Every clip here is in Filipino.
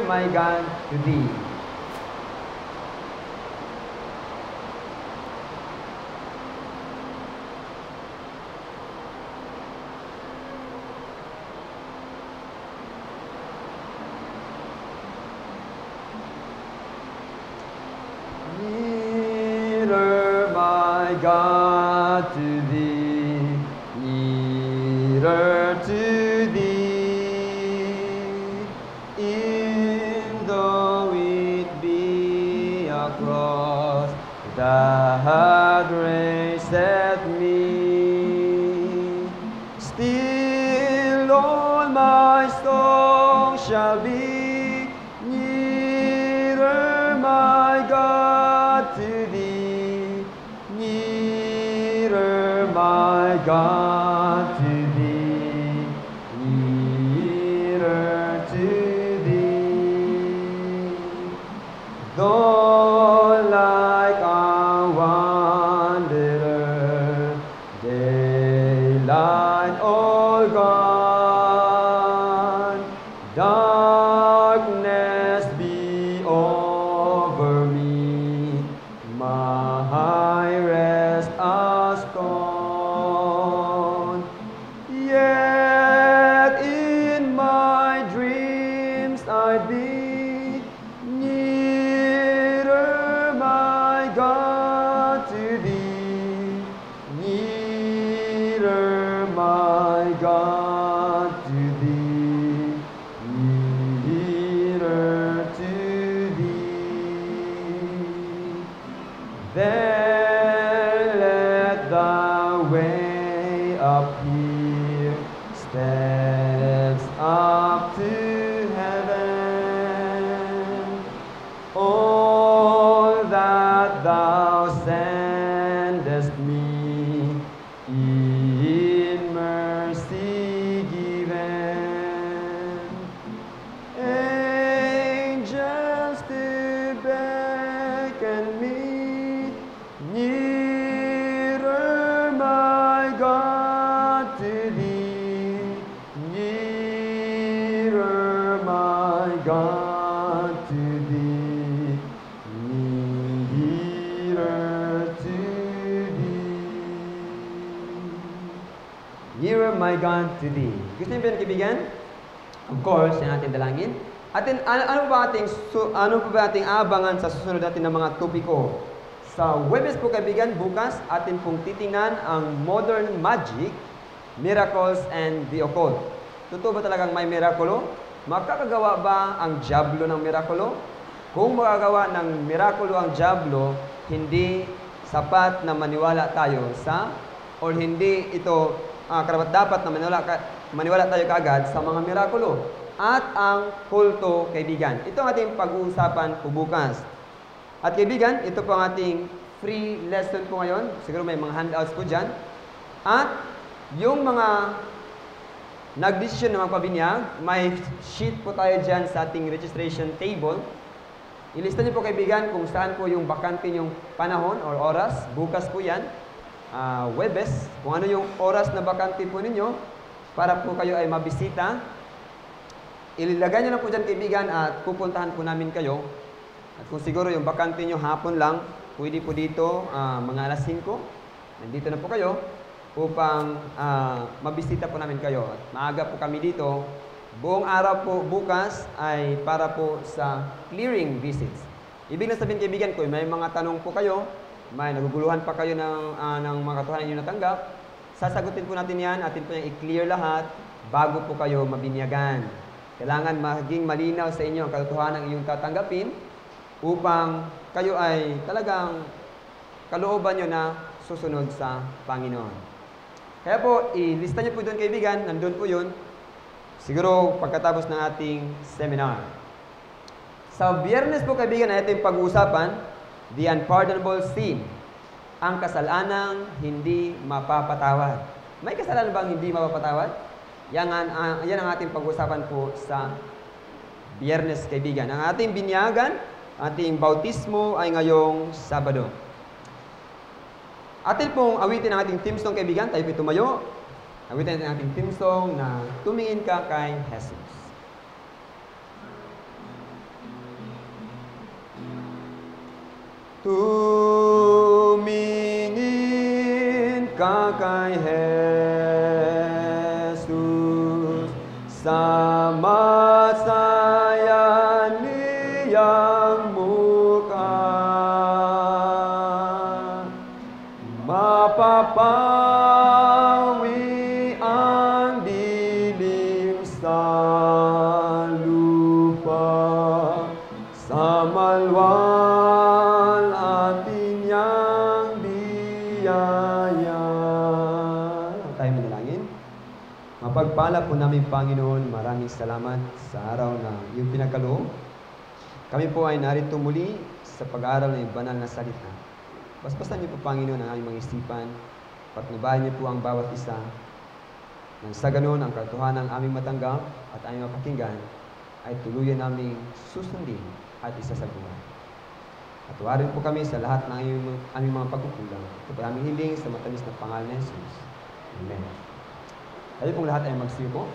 my God, to thee. Nearer, my God, to thee, nearer to thee, in though it be a cross that raiseth me, still all my song shall be nearer, my God, to thee, nearer, my God, to thee, nearer to thee. Though like a wanderer, daylight all gone, darkness be over me, my rest a scorn. Yet in my dreams I'd be nearer, my God, to thee, nearer, my God, to thee, nearer to thee. Then let the way appear, steps up to heaven. All that thou sendest me, in mercy given. Angels to beckon me, nearer, my God, to thee, nearer, my God, to thee, nearer to thee. Nearer, my God, to thee. Gusto niyo ba yung kaibigan? Of course, yan natin dalangin. Ano ba ating abangan sa susunod natin ng mga topiko? Sa Huwebes po kaibigan, bukas, atin pong titingnan ang modern magic, miracles, and the occult. Totoo ba talagang may mirakulo? Makakagawa ba ang diablo ng mirakulo? Kung makagawa ng mirakulo ang diablo, hindi sapat na maniwala tayo or hindi ito karapat-dapat na maniwala tayo kaagad sa mga mirakulo. At ang kulto, kaibigan. Ito ang ating pag-uusapan po bukas. At kaibigan, ito po ang ating free lesson po ngayon. Siguro may mga handouts po dyan. At yung mga nagdesisyon na magpabinyag, may sheet po tayo dyan sa ating registration table. Ilista niyo po kaibigan kung saan po yung bakante yung panahon or oras. Bukas po yan. Huwebes. Kung ano yung oras na bakante po ninyo para po kayo ay mabisita. Ilagay nyo na po dyan kaibigan at pupuntahan po namin kayo. At kung siguro yung bakante nyo hapon lang, pwede po dito mga alas 5. Nandito na po kayo upang mabisita po namin kayo. At maaga po kami dito. Buong araw po bukas ay para po sa clearing visits. Ibig na sabihin kaibigan ko, may mga tanong po kayo, may naguguluhan pa kayo ng mga katotohanan nyo natanggap, sasagutin po natin yan, atin po yung i-clear lahat bago po kayo mabinyagan. Kailangan maging malinaw sa inyo ang katotohanan ng iyong tatanggapin upang kayo ay talagang kalooban nyo na susunod sa Panginoon. Kaya po, ilista nyo po doon kaibigan, nandun po yun. Siguro pagkatapos ng ating seminar. Sa Biyernes po kaibigan na ito yung pag-uusapan, the unpardonable sin, ang kasalanang hindi mapapatawad. May kasalanan bang hindi mapapatawad? Yan ang ating pag-uusapan po sa Biyernes kaibigan. Ang ating binyagan, ating bautismo ay ngayong Sabado. Atin pong awitin ang ating theme song kaibigan. Tayo po tumayo. Awitin ang ating theme song na tumingin ka kay Jesus. Tumingin ka kay Jesus sa masaya niyang mukha. Mapapawi ang dilim sa lupa, sa malwal atin niyang biyaya. Tayo manalangin. Mapagpala po namin, Panginoon, maraming salamat sa araw na iyong pinagkaloob. Kami po ay narito muli sa pag-aaral ng banal na salita. Basbasan niyo po, Panginoon, ang aming mga isipan. Patnubayan niyo po ang bawat isa. Nang sa ganon, ang katotohanan ng aming matanggap at aming mapakinggan ay tuluyan naming susundin at isasaguhan. At tuwarin po kami sa lahat ng aming mga pagkukulang. Ito po aming hiling sa matamis na pangalan ni Jesus. Amen. Tayo pong lahat ay magsipo.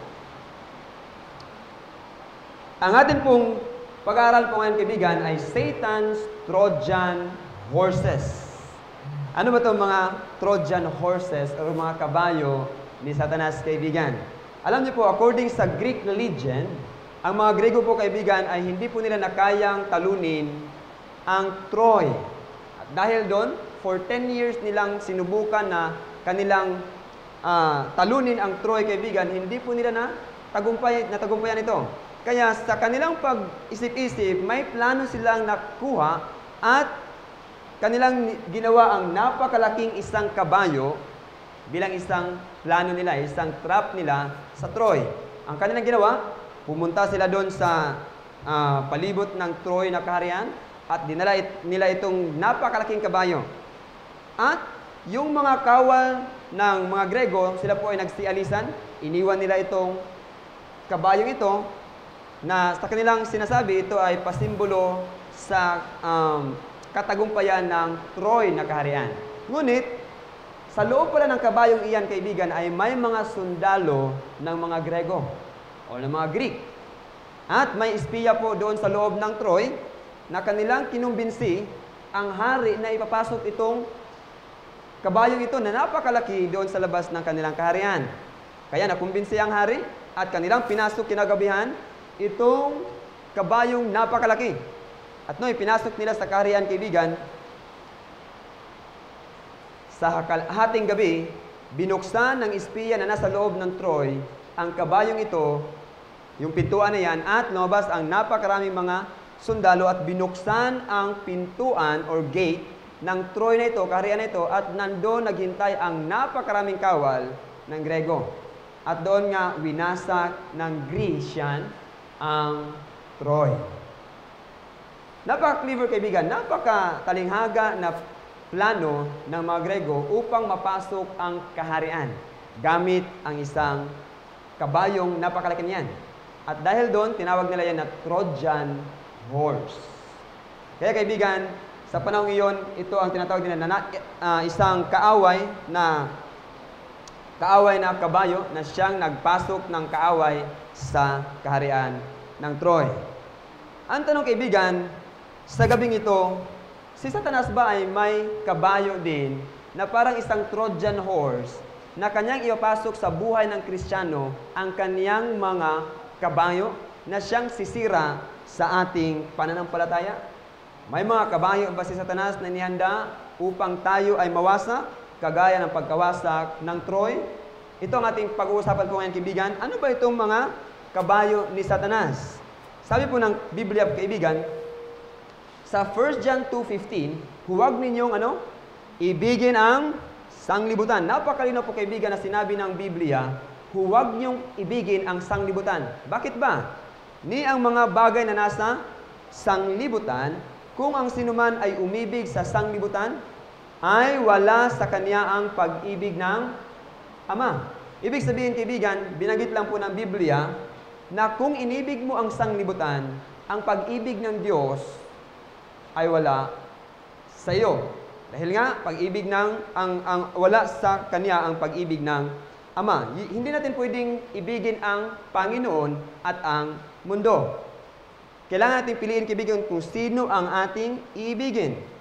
Ang atin pong pag-aaral po ngayon, kaibigan, ay Satan's Trojan Horses. Ano ba itong mga Trojan horses o mga kabayo ni Satanas, kaibigan? Alam niyo po, according sa Greek legend, ang mga Grego po, kaibigan, ay hindi po nila nakayang talunin ang Troy. At dahil doon, for 10 years nilang sinubukan na kanilang talunin ang Troy, kaibigan, hindi po nila natagumpayan ito. Kaya sa kanilang pag-isip-isip, may plano silang nakuha at kanilang ginawa ang napakalaking isang kabayo bilang isang plano nila, isang trap nila sa Troy. Ang kanilang ginawa, pumunta sila doon sa palibot ng Troy na kaharian at dinala nila itong napakalaking kabayo. At yung mga kawal ng mga Grego, sila po ay nagsialisan, iniwan nila itong kabayong ito na sa kanilang sinasabi, ito ay pasimbolo sa katagumpayan ng Troy na kaharian. Ngunit, sa loob pala ng kabayong iyan, kaibigan, ay may mga sundalo ng mga Grego o ng mga Greek. At may espiya po doon sa loob ng Troy na kanilang kinumbinsi ang hari na ipapasok itong kabayong ito na napakalaki doon sa labas ng kanilang kaharian. Kaya nakumbinsi ang hari at kanilang pinasok kinagabihan itong kabayong napakalaki. At no'y pinasok nila sa kaharian, kaibigan, sa hating gabi, binuksan ng espiya na nasa loob ng Troy ang kabayong ito, yung pintuan na yan, at lumabas ang napakaraming mga sundalo at binuksan ang pintuan or gate ng Troy na ito, kaharian na ito, at nandoon naghintay ang napakaraming kawal ng Grego. At doon nga winasak ng Grecian ang Troy. Napaka-clever, kaibigan, napaka-talinghaga na plano ng mga Grego upang mapasok ang kaharian gamit ang isang kabayong napakalaki niyan. At dahil doon, tinawag nila yan na Trojan horse. Kaya, kaibigan, sa panahong iyon, ito ang tinatawag nila na isang kaaway na kabayo na siyang nagpasok ng kaaway sa kaharian ng Troy. Ang tanong, kaibigan, sa gabing ito, si Satanas ba ay may kabayo din na parang isang Trojan horse na kanyang ipapasok sa buhay ng Kristiyano ang kanyang mga kabayo na siyang sisira sa ating pananampalataya? May mga kabayo ba si Satanas na inihanda upang tayo ay mawasak, kagaya ng pagkawasak ng Troy? Ito ang ating pag-uusapan po ngayon, kaibigan. Ano ba itong mga kabayo ni Satanas? Sabi po ng Biblia, kaibigan, sa 1 John 2:15, huwag ninyong ibigin ang sanglibutan. Napakalinaw po, kaibigan, na sinabi ng Biblia, huwag niyong ibigin ang sanglibutan. Bakit ba? Ni ang mga bagay na nasa sanglibutan, kung ang sinuman ay umibig sa sanglibutan, ay wala sa kanya ang pag-ibig ng Ama. Ibig sabihin, kaibigan, binanggit lang po ng Biblia na kung inibig mo ang sanglibutan, ang pag-ibig ng Diyos ay wala sa iyo. Dahil nga, pag-ibig wala sa Kanya ang pag-ibig ng Ama. Hindi natin pwedeng ibigin ang Panginoon at ang mundo. Kailangan natin piliin, kaibigan, kung sino ang ating iibigin.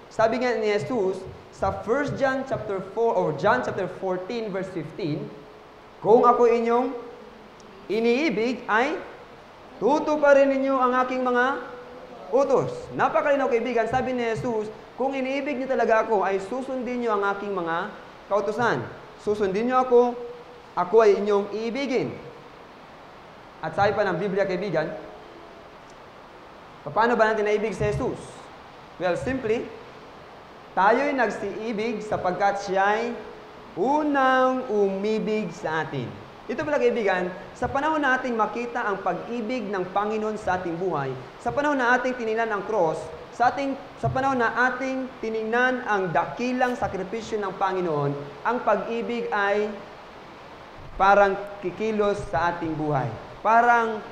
sabi nga ni Jesus sa 1 John chapter 4 or John chapter 14 verse 15, kung ako inyong iniibig ay tutuparin ninyo ang aking mga utos. Napakalinaw kaibigan, sabi ni Jesus, kung iniibig niyo talaga ako, ay susundin niyo ang aking mga kautusan. Susundin niyo ako ay inyong iibigin. At sabi pa ng Biblia kaibigan, paano ba natin naibig si Jesus? Well, simply, tayo'y nagsiibig sapagkat siya'y unang umibig sa atin. Ito pala kaibigan, sa panahon na ating makita ang pag-ibig ng Panginoon sa ating buhay, sa panahon na ating tiningnan ang cross, sa panahon na ating tiningnan ang dakilang sakripisyo ng Panginoon, ang pag-ibig ay parang kikilos sa ating buhay. Parang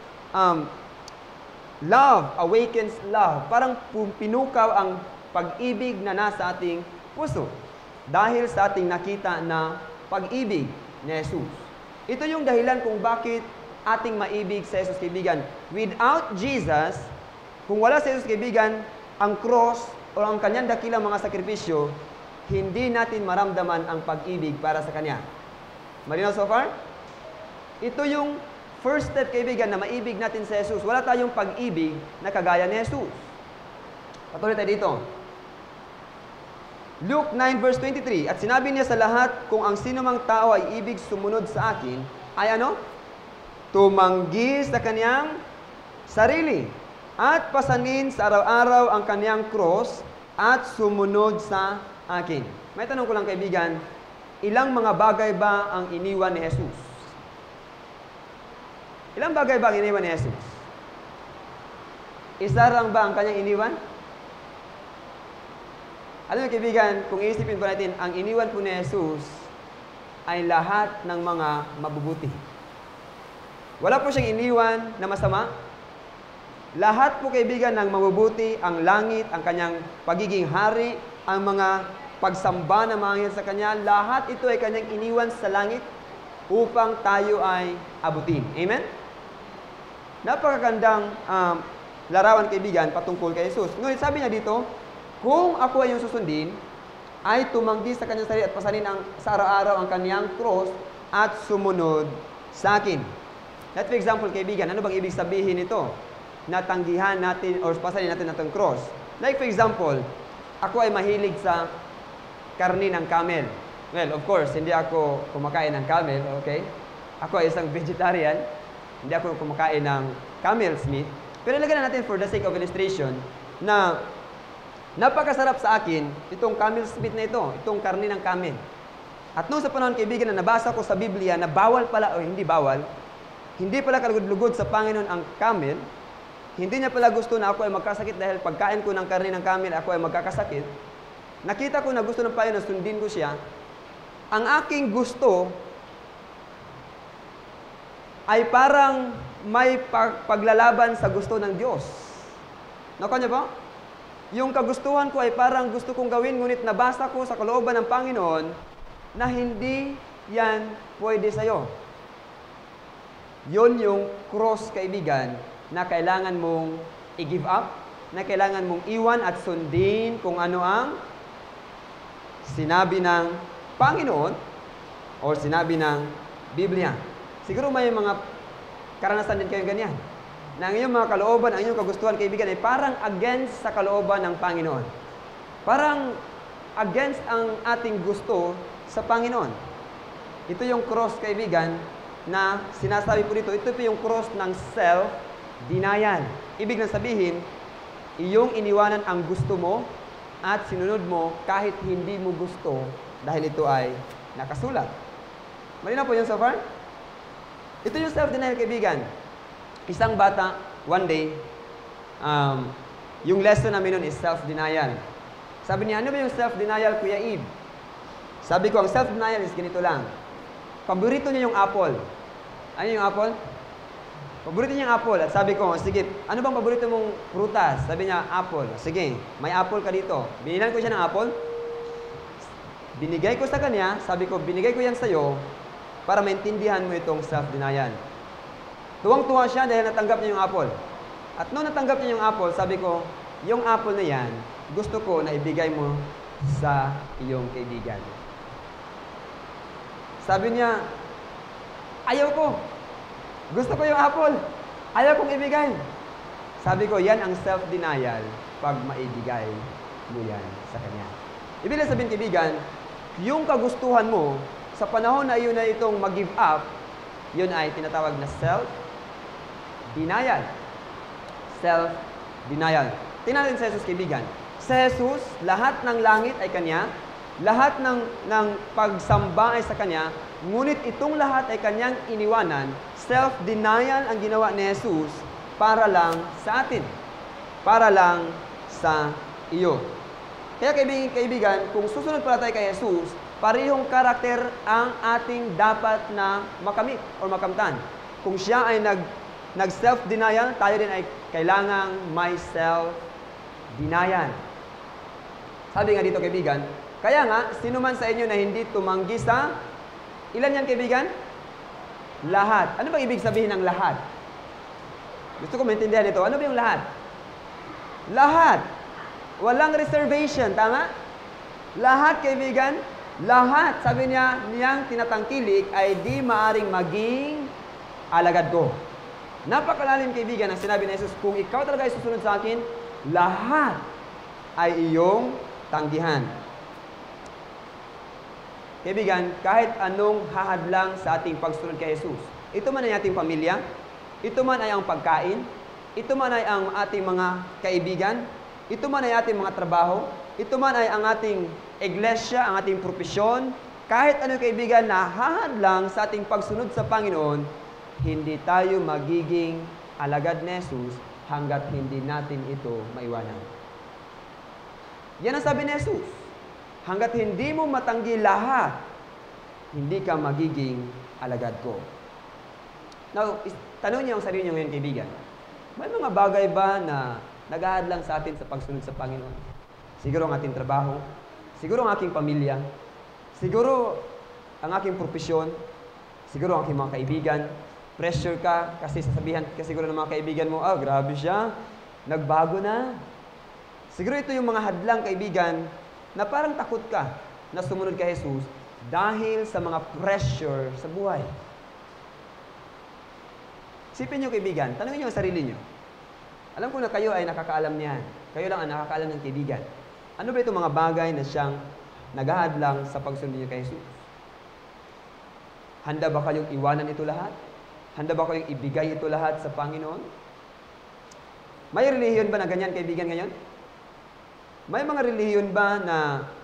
love awakens love. Parang pinukaw ang pag-ibig na nasa ating puso dahil sa ating nakita na pag-ibig ni Jesus. Ito yung dahilan kung bakit ating maibig sa Jesus, kaibigan. Without Jesus, kung wala sa Jesus, kaibigan, ang cross o ang kanyang dakilang mga sakripisyo, hindi natin maramdaman ang pag-ibig para sa Kanya. Malinaw so far? Ito yung first step, kaibigan, na maibig natin sa Jesus. Wala tayong pag-ibig na kagaya ni Jesus. Patuloy tayo dito. Luke 9 verse 23, at sinabi niya sa lahat, kung ang sino mang tao ay ibig sumunod sa akin, ay ano? Tumanggi sa kaniyang sarili, at pasanin sa araw-araw ang kaniyang cross, at sumunod sa akin. May tanong ko lang kaibigan, ilang mga bagay ba ang iniwan ni Jesus? Ilang bagay ba ang iniwan ni Jesus? Isa lang ba ang kanyang iniwan? Alam mo kaibigan, kung iisipin po natin, ang iniwan po ni Jesus ay lahat ng mga mabubuti. Wala po siyang iniwan na masama. Lahat po kaibigan ng mabubuti, ang langit, ang kanyang pagiging hari, ang mga pagsamba na mga anghel sa kanya, lahat ito ay kanyang iniwan sa langit upang tayo ay abutin. Amen? Napakagandang larawan kaibigan patungkol kay Jesus. Ngunit sabi niya dito, kung ako ay yung susundin, ay tumanggi sa kanyang sarili at pasanin sa araw-araw ang kanyang cross at sumunod sa akin. Let for example, kaibigan, ano bang ibig sabihin nito? Natanggihan natin or pasanin natin itong cross. Like for example, ako ay mahilig sa karni ng camel. Well, of course, hindi ako kumakain ng camel, okay? Ako ay isang vegetarian. Hindi ako kumakain ng camel's meat. Pero ilagay na natin for the sake of illustration na napakasarap sa akin itong camel's meat na ito, itong karni ng camel. At noong sa panahon kaibigan na nabasa ko sa Biblia na bawal pala o hindi bawal, hindi pala kalugod-lugod sa Panginoon ang camel, hindi niya pala gusto na ako ay magkasakit dahil pagkain ko ng karni ng camel, ako ay magkakasakit. Nakita ko na gusto ng Panginoon na sundin ko siya. Ang aking gusto ay parang may paglalaban sa gusto ng Diyos. Nakuha niyo ba? Yung kagustuhan ko ay parang gusto kong gawin, ngunit nabasa ko sa kalooban ng Panginoon na hindi yan pwede sa'yo. Yun yung cross, kaibigan, na kailangan mong i-give up, na kailangan mong iwan at sundin kung ano ang sinabi ng Panginoon o sinabi ng Biblia. Siguro may mga karanasan din kayong ganyan. Na ang iyong mga kalooban, ang iyong kagustuhan, kaibigan, ay parang against sa kalooban ng Panginoon. Parang against ang ating gusto sa Panginoon. Ito yung cross, kaibigan, na sinasabi po dito, ito po yung cross ng self-denial. Ibig na sabihin, iyong iniwanan ang gusto mo at sinunod mo kahit hindi mo gusto dahil ito ay nakasulat. Malinaw po yun so far? Ito yung self-denial, kaibigan. Isang bata, one day, yung lesson namin nun is self-denial. Sabi niya, ano ba yung self-denial, Kuya Ib? Sabi ko, ang self-denial is ganito lang. Paborito niya yung apple. Ano yung apple? Paborito niya yung apple. At sabi ko, sige, ano bang paborito mong prutas? Sabi niya, apple. Sige, may apple ka dito. Binilan ko siya ng apple. Binigay ko sa kanya, sabi ko, binigay ko yan sa'yo para maintindihan mo itong self-denial. Tuwang-tuwa siya dahil natanggap niya yung apple. At noong natanggap niya yung apple, sabi ko, yung apple na yan, gusto ko na ibigay mo sa iyong kaibigan. Sabi niya, ayaw ko. Gusto ko yung apple. Ayaw kong ibigay. Sabi ko, yan ang self-denial pag maibigay mo yan sa kanya. Ibig sabihin, kaibigan, yung kagustuhan mo sa panahon na iyon na itong mag-give up, yun ay tinatawag na self-denial. Self-denial. Tingnan natin sa Jesus, kaibigan. Sa Jesus, lahat ng langit ay Kanya, lahat ng pagsamba ay sa Kanya, ngunit itong lahat ay Kanyang iniwanan. Self-denial ang ginawa ni Jesus para lang sa atin. Para lang sa iyo. Kaya kaibigan, kung susunod pala tayo kay Jesus, parehong karakter ang ating dapat na makamit o makamtan. Kung siya ay nag-self-denial, tayo din ay kailangang may self-denial. Sabi nga dito, kaibigan, kaya nga, sino man sa inyo na hindi tumanggi sa, ilan yan, kaibigan? Lahat. Ano ba ibig sabihin ng lahat? Gusto ko maintindihan ito. Ano ba yung lahat? Lahat. Walang reservation, tama? Lahat, kaibigan, lahat, sabi niya, niyang tinatangkilik ay di maaring maging alagad ko. Napakalalim, kaibigan, ang sinabi ni Jesus, kung ikaw talaga ay susunod sa akin, lahat ay iyong tanggihan. Kaibigan, kahit anong hahadlang sa ating pagsunod kay Jesus, ito man ay ating pamilya, ito man ay ang pagkain, ito man ay ang ating mga kaibigan, ito man ay ating mga trabaho, ito man ay ang ating iglesia, ang ating propesyon, kahit ano, kaibigan, na hahadlang sa ating pagsunod sa Panginoon, hindi tayo magiging alagad ni Jesus hanggat hindi natin ito maiwanan. Yan ang sabi ni Jesus. Hanggat hindi mo matanggi lahat, hindi ka magiging alagad ko. Now, tanong niyo ang sarili niyo ngayon, kaibigan. May mga bagay ba na naghahadlang sa atin sa pagsunod sa Panginoon? Siguro ang ating trabaho, siguro ang aking pamilya, siguro ang aking propesyon, siguro ang aking mga kaibigan. Pressure ka kasi sasabihan ka siguro ng mga kaibigan mo, grabe siya, nagbago na. Siguro ito yung mga hadlang, kaibigan, na parang takot ka na sumunod kay Jesus dahil sa mga pressure sa buhay. Isipin niyo, kaibigan, tanungin niyo ang sarili niyo. Alam ko na kayo ay nakakaalam niyan. Kayo lang ang nakakaalam ng kaibigan. Ano ba itong mga bagay na siyang naghahadlang sa pagsunod niyo kay Jesus? Handa ba kayong iwanan ito lahat? Handa ba kayong ibigay ito lahat sa Panginoon? May relihiyon ba na ganyan, kaibigan, ngayon? May mga relihiyon ba na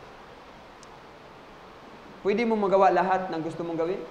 pwede mo magawa lahat ng gusto mong gawin?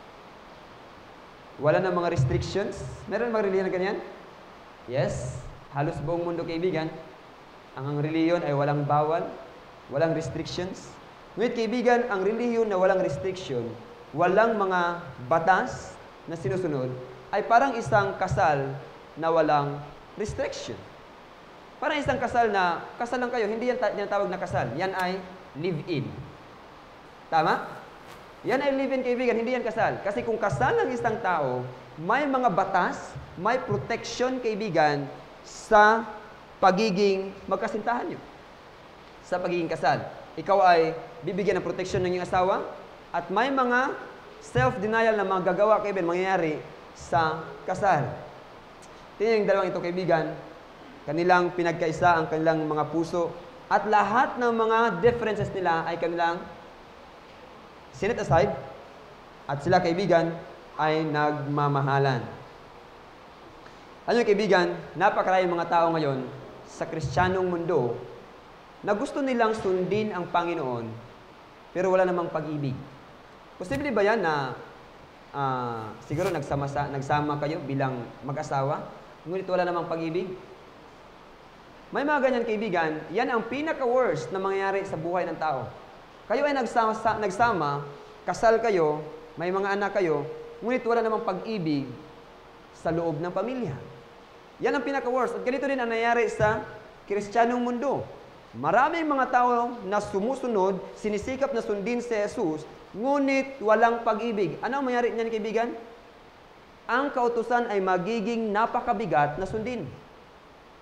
Wala na mga restrictions? Meron mga relihiyon na ganyan? Yes. Halos buong mundo, kaibigan. Ang relihiyon ay walang bawal, walang restrictions. Ngunit, kaibigan, ang relihiyon na walang restriction, walang mga batas na sinusunod, ay parang isang kasal na walang restriction. Parang isang kasal na, kasal lang kayo, hindi yan tawag na kasal. Yan ay live-in. Tama? Yan ay live-in, kaibigan, hindi yan kasal. Kasi kung kasal ng isang tao, may mga batas, may protection, kaibigan, sa pagiging magkasintahan nyo. Sa pagiging kasal. Ikaw ay bibigyan ng protection ng iyong asawa, at may mga self-denial na magagawa, kaibigan, mangyayari sa kasal. Tingnan yung dalawang ito, kaibigan, kanilang pinagkaisa ang kanilang mga puso, at lahat ng mga differences nila ay kanilang set aside, at sila, kaibigan, ay nagmamahalan. Ano yung, kaibigan, napakaraming mga tao ngayon sa Kristiyanong mundo na gusto nilang sundin ang Panginoon, pero wala namang pag-ibig. Posible ba yan na siguro nagsama kayo bilang mag-asawa, ngunit wala namang pag-ibig? May mga ganyan, kaibigan, yan ang pinaka-worst na mangyayari sa buhay ng tao. Kayo ay nagsama, kasal kayo, may mga anak kayo, ngunit wala namang pag-ibig sa loob ng pamilya. Yan ang pinaka-worst. At ganito din ang nangyayari sa Kristiyanong mundo. Maraming mga tao na sumusunod, sinisikap na sundin si Jesus, ngunit walang pag-ibig. Ano ang mangyayari niyan, kaibigan? Ang kautusan ay magiging napakabigat na sundin.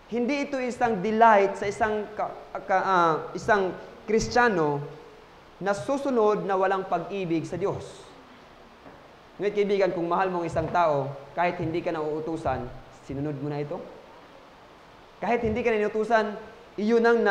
Hindi ito isang delight sa isang Kristiyano na susunod na walang pag-ibig sa Diyos. Ngunit kaibigan, kung mahal mong isang tao, kahit hindi ka na uutusan, sinunod mo na ito? Kahit hindi ka na inutusan, iyon ang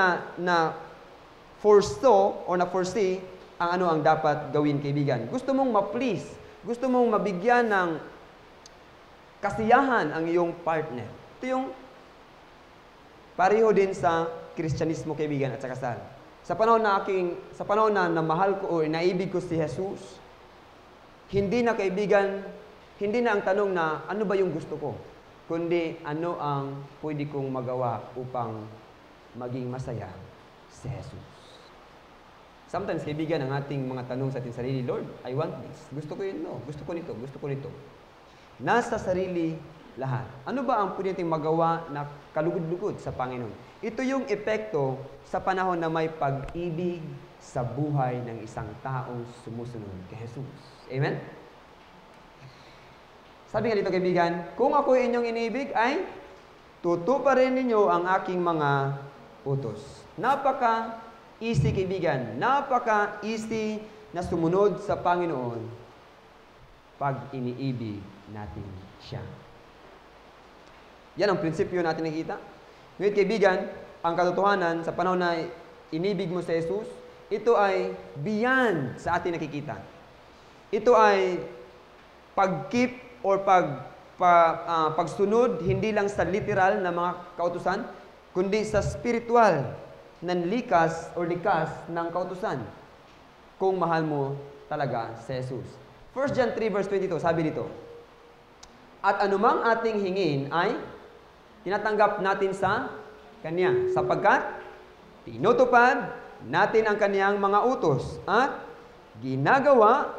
foresaw or na-foresee ang ano ang dapat gawin, kaibigan. Gusto mong ma-please, gusto mong mabigyan ng kasiyahan ang iyong partner. Ito yung pareho din sa Kristyanismo, kaibigan, at sa kasal. Sa panahon na mahal ko o naibig ko si Jesus, hindi na, kaibigan, hindi na ang tanong na ano ba yung gusto ko, kundi ano ang pwede kong magawa upang maging masaya si Jesus. Sometimes, kaibigan, ang ating mga tanong sa ating sarili, Lord, I want this. Gusto ko yun, no. Gusto ko nito, gusto ko nito. Nasa sarili lahat. Ano ba ang pwede nating magawa na kalugod-lugod sa Panginoon? Ito yung epekto sa panahon na may pag-ibig sa buhay ng isang taong sumusunod kay Jesus. Amen? Sabi nga dito, kaibigan, kung ako inyong iniibig ay tutuparin ninyo ang aking mga utos. Napaka-easy, kaibigan. Napaka-easy na sumunod sa Panginoon pag iniibig natin siya. Yan ang prinsipyo natin nakita. Ngayon, kaibigan, ang katotohanan sa panahon na inibig mo sa Jesus, ito ay beyond sa ating nakikita. Ito ay pag-keep or pagsunod, hindi lang sa literal na mga kautusan, kundi sa spiritual na likas or likas ng kautusan. Kung mahal mo talaga si Jesus. 1 John 3 verse 22, sabi dito, at anumang ating hingin ay tinatanggap natin sa Kanya, sapagkat tinutupad natin ang Kaniyang mga utos at ginagawa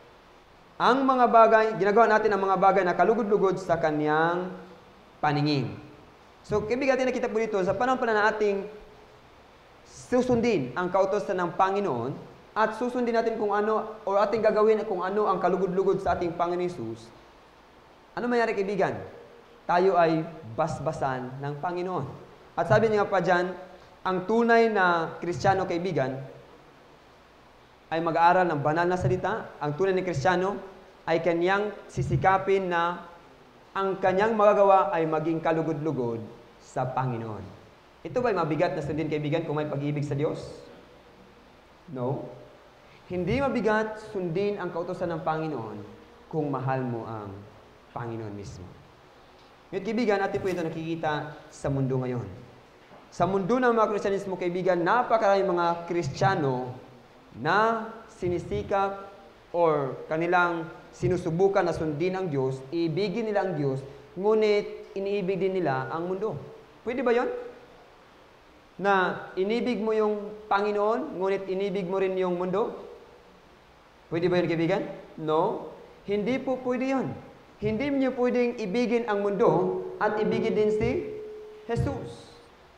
natin ang mga bagay na kalugod-lugod sa Kaniyang paningin. So, kaibigan, nakita po dito, sa panahon pala na ating susundin ang kautosan ng Panginoon at susundin natin kung ano, o ating gagawin kung ano ang kalugod-lugod sa ating Panginoon Jesus, ano mayari, kaibigan? Tayo ay basbasan ng Panginoon. At sabi niya pa dyan, ang tunay na Kristiyano, kaibigan, ay mag-aaral ng banal na salita. Ang tunay na Kristiyano ay kanyang sisikapin na ang kanyang magagawa ay maging kalugod-lugod sa Panginoon. Ito ba'y mabigat na sundin, kaibigan, kung may pag-ibig sa Diyos? No. Hindi mabigat sundin ang kautosan ng Panginoon kung mahal mo ang Panginoon mismo. Ngayon, kaibigan, natin po ito nakikita sa mundo ngayon. Sa mundo ng mga Kristyanismo, kaibigan, napakaraming mga Kristiyano na sinisikap or kanilang sinusubukan na sundin ang Diyos, iibigin nila ang Diyos, ngunit iniibig din nila ang mundo. Pwede ba yon? Na inibig mo yung Panginoon, ngunit inibig mo rin yung mundo? Pwede ba yun, kaibigan? No. Hindi po pwede yun. Hindi niyo pwedeng ibigin ang mundo at ibigin din si Jesus.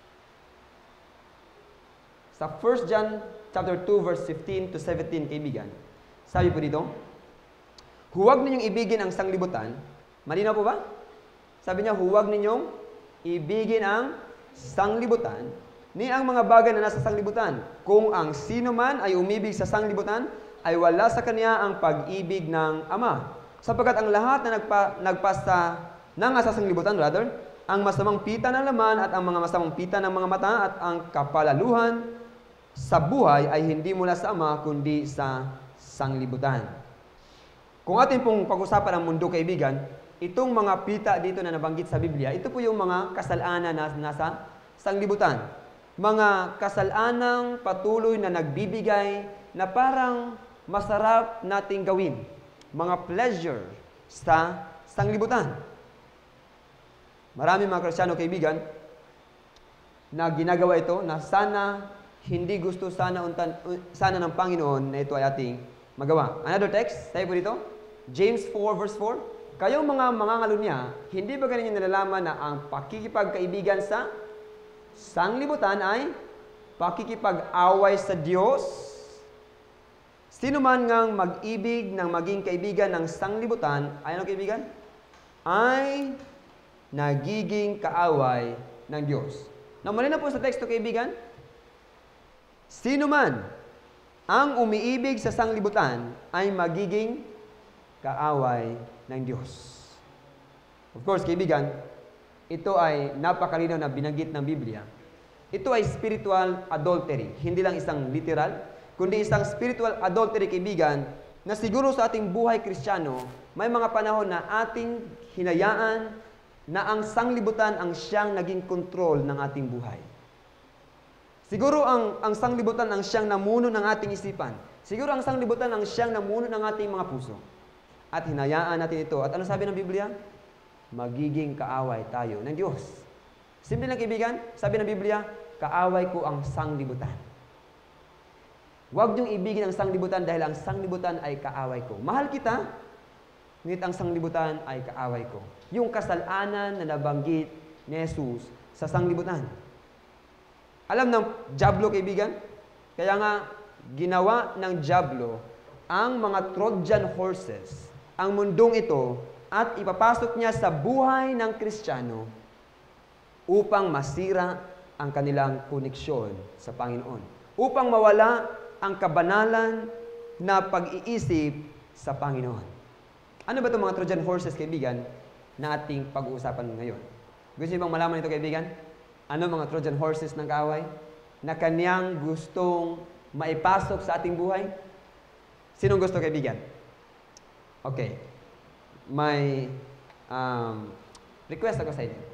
Sa 1 John chapter 2 verse 15 to 17, kaibigan, sabi po dito, huwag ninyong ibigin ang sanglibutan. Malinaw po ba? Sabi niya, huwag ninyong ibigin ang sanglibutan ni ang mga bagay na nasa sanglibutan. Kung ang sino man ay umibig sa sanglibutan, ay wala sa kanya ang pag-ibig ng Ama. Sapagkat ang lahat na nasa sanglibutan, ang masamang pita ng laman at ang mga masamang pita ng mga mata at ang kapalaluhan sa buhay ay hindi mula sa Ama, kundi sa sanglibutan. Kung atin pong pag-usapan ang mundo, kaibigan, itong mga pita dito na nabanggit sa Biblia, ito po yung mga kasalanan na nasa sanglibutan. Mga kasalanang patuloy na nagbibigay na parang masarap nating gawin. Mga pleasure sa sanglibutan. Marami mga Kristiyano, kaibigan, na ginagawa ito na sana hindi gusto sana ng Panginoon na ito ay ating magawa. Another text, tayo po dito, James 4 verse 4. Kayong mga mangangalunya, hindi ba ganyan nalalaman na ang pakikipagkaibigan sa sanglibutan ay pakikipag-away sa Diyos? Sino man ngang mag-ibig ng maging kaibigan ng sanglibutan, ay ano, kaibigan? Ay nagiging kaaway ng Diyos. Now, malinaw po sa teksto, kaibigan, sino man ang umiibig sa sanglibutan ay magiging kaaway ng Diyos. Of course, kaibigan, ito ay napakalinaw na binanggit ng Biblia. Ito ay spiritual adultery. Hindi lang isang literal, kundi isang spiritual adultery, kaibigan, na siguro sa ating buhay Kristiyano, may mga panahon na ating hinayaan na ang sanglibutan ang siyang naging kontrol ng ating buhay. Siguro ang sanglibutan ang siyang namuno ng ating isipan. Siguro ang sanglibutan ang siyang namuno ng ating mga puso. At hinayaan natin ito. At ano sabi ng Biblia? Magiging kaaway tayo ng Diyos. Simple lang, kaibigan, sabi ng Biblia, kaaway ko ang sanglibutan. Huwag niyong ibigin ang sanglibutan dahil ang sanglibutan ay kaaway ko. Mahal kita, ngunit ang sanglibutan ay kaaway ko. Yung kasalanan na nabanggit ni Jesus sa sanglibutan. Alam ng dyablo, kaibigan? Kaya nga, ginawa ng dyablo ang mga Trojan horses, ang mundong ito, at ipapasok niya sa buhay ng Kristiyano upang masira ang kanilang koneksyon sa Panginoon. Upang mawala ang kabanalan na pag-iisip sa Panginoon. Ano ba itong mga Trojan horses, kaibigan, na ating pag-uusapan ngayon? Gusto niyo bang malaman ito, kaibigan? Ano mga Trojan horses ng kaaway na kanyang gustong maipasok sa ating buhay? Sinong gusto, kaibigan? Okay. May request ako sa inyo.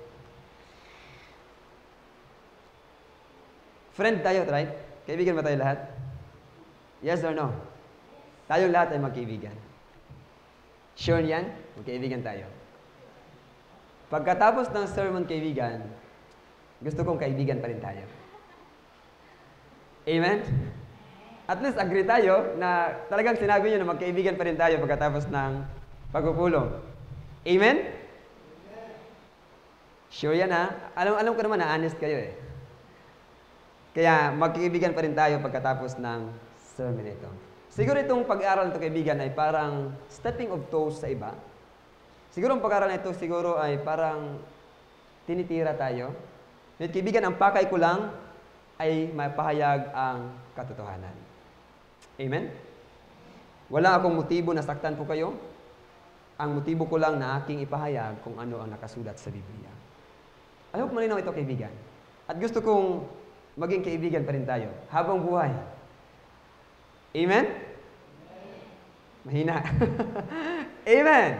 Friend tayo, right? Kaibigan ba tayo lahat? Yes or no? Tayong lahat ay magkaibigan. Sure yan? Magkaibigan tayo. Pagkatapos ng sermon, kaibigan, gusto kong kaibigan pa rin tayo. Amen? At least agree tayo na talagang sinabi niyo na magkaibigan pa rin tayo pagkatapos ng pagpupulong. Amen? Sure yan, ha? Alam ko naman na honest kayo eh. Kaya magkaibigan pa rin tayo pagkatapos ng sermon ito. Siguro itong pag-aaral ito, kaibigan, ay parang stepping of toes sa iba. Siguro ang pag-aaral na ito siguro ay parang tinitira tayo. Ngunit kaibigan, ang pakay ko lang ay mapahayag ang katotohanan. Amen? Wala akong motibo na saktan po kayo. Ang motibo ko lang na aking ipahayag kung ano ang nakasulat sa Biblia. I hope malinaw ito, kaibigan. At gusto kong maging kaibigan pa rin tayo habang buhay. Amen? Mahina. Amen?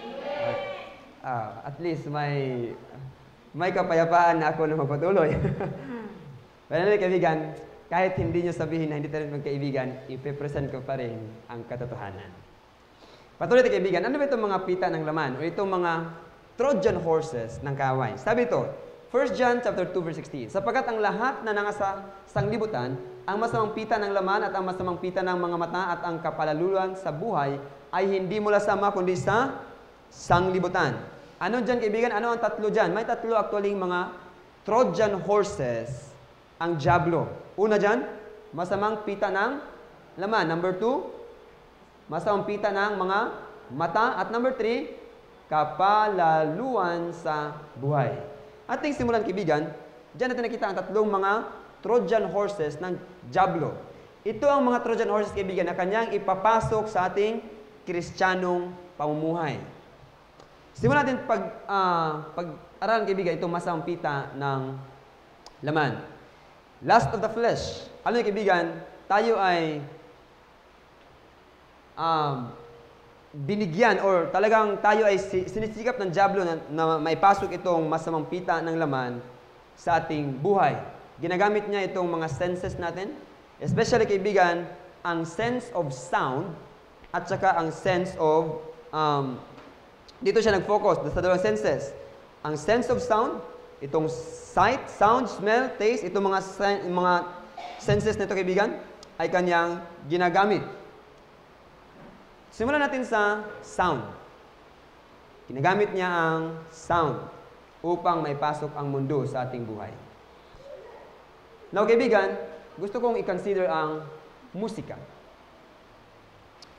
At least may kapayapaan na ako na magpatuloy. Pero anyway, kaibigan, kahit hindi nyo sabihin na hindi tayo magkaibigan, ipipresent ko pa rin ang katotohanan. Patuloy tayo, kaibigan, ano ba itong mga pita ng laman o itong mga Trojan horses ng kaaway? Sabi ito, 1 John chapter 2 verse 16, sapagkat ang lahat na nangasa sanglibutan, ang masamang pita ng laman at ang masamang pita ng mga mata at ang kapaluluan sa buhay ay hindi mula sa ama kundi sa sanglibutan. Ano dyan, kaibigan? Ano ang tatlo dyan? May tatlo actually mga Trojan horses ang dyablo. Una dyan, masamang pita ng laman. Number 2, masamang pita ng mga mata. At number 3, kapalaluan sa buhay. Ating simulan, kaibigan, dyan natin nakita ang tatlong mga Trojan horses ng dyablo. Ito ang mga Trojan horses, kaibigan, na kanyang ipapasok sa ating Kristiyanong pamumuhay. Simulan natin pag-aralan, kaibigan, itong masamang pita ng laman. Lust of the flesh. Alam niyo, kaibigan, tayo ay binigyan or talagang tayo ay sinisikap ng dyablo na maipasok itong masamang pita ng laman sa ating buhay. Ginagamit niya itong mga senses natin, especially, kaibigan, ang sense of sound at saka ang sense of dito siya nag-focus sa dalawang senses. Ang sense of sound, itong sight, sound, smell, taste, itong mga senses nito, kaibigan, ay kanyang ginagamit. Simulan natin sa sound. Ginagamit niya ang sound upang maipasok ang mundo sa ating buhay. Now, kaibigan, gusto kong i-consider ang musika.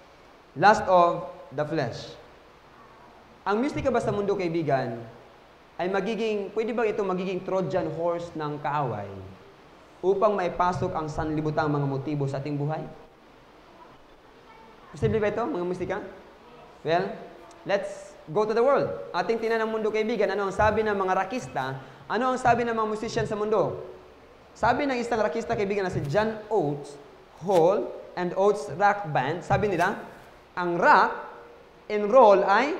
Lust of the flesh. Ang musika ba sa mundo, kaibigan, ay pwede ba ito magiging Trojan horse ng kaaway upang maipasok ang sanlibutang mga motibo sa ating buhay? Posible ba ito, mga musika? Well, let's go to the world. Ating tingnan ang mundo, kaibigan. Ano ang sabi ng mga rakista? Ano ang sabi ng mga musician sa mundo? Sabi ng isang rakista, kaibigan, na si John Oates, Hall and Oates Rock Band, sabi nila, ang rock and roll ay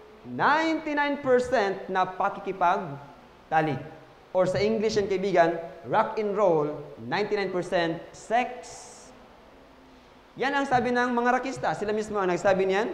99% na pakikipagtalik. Or sa English yan, kaibigan, rock and roll, 99% sex. Yan ang sabi ng mga rakista. Sila mismo ang nagsabi niyan.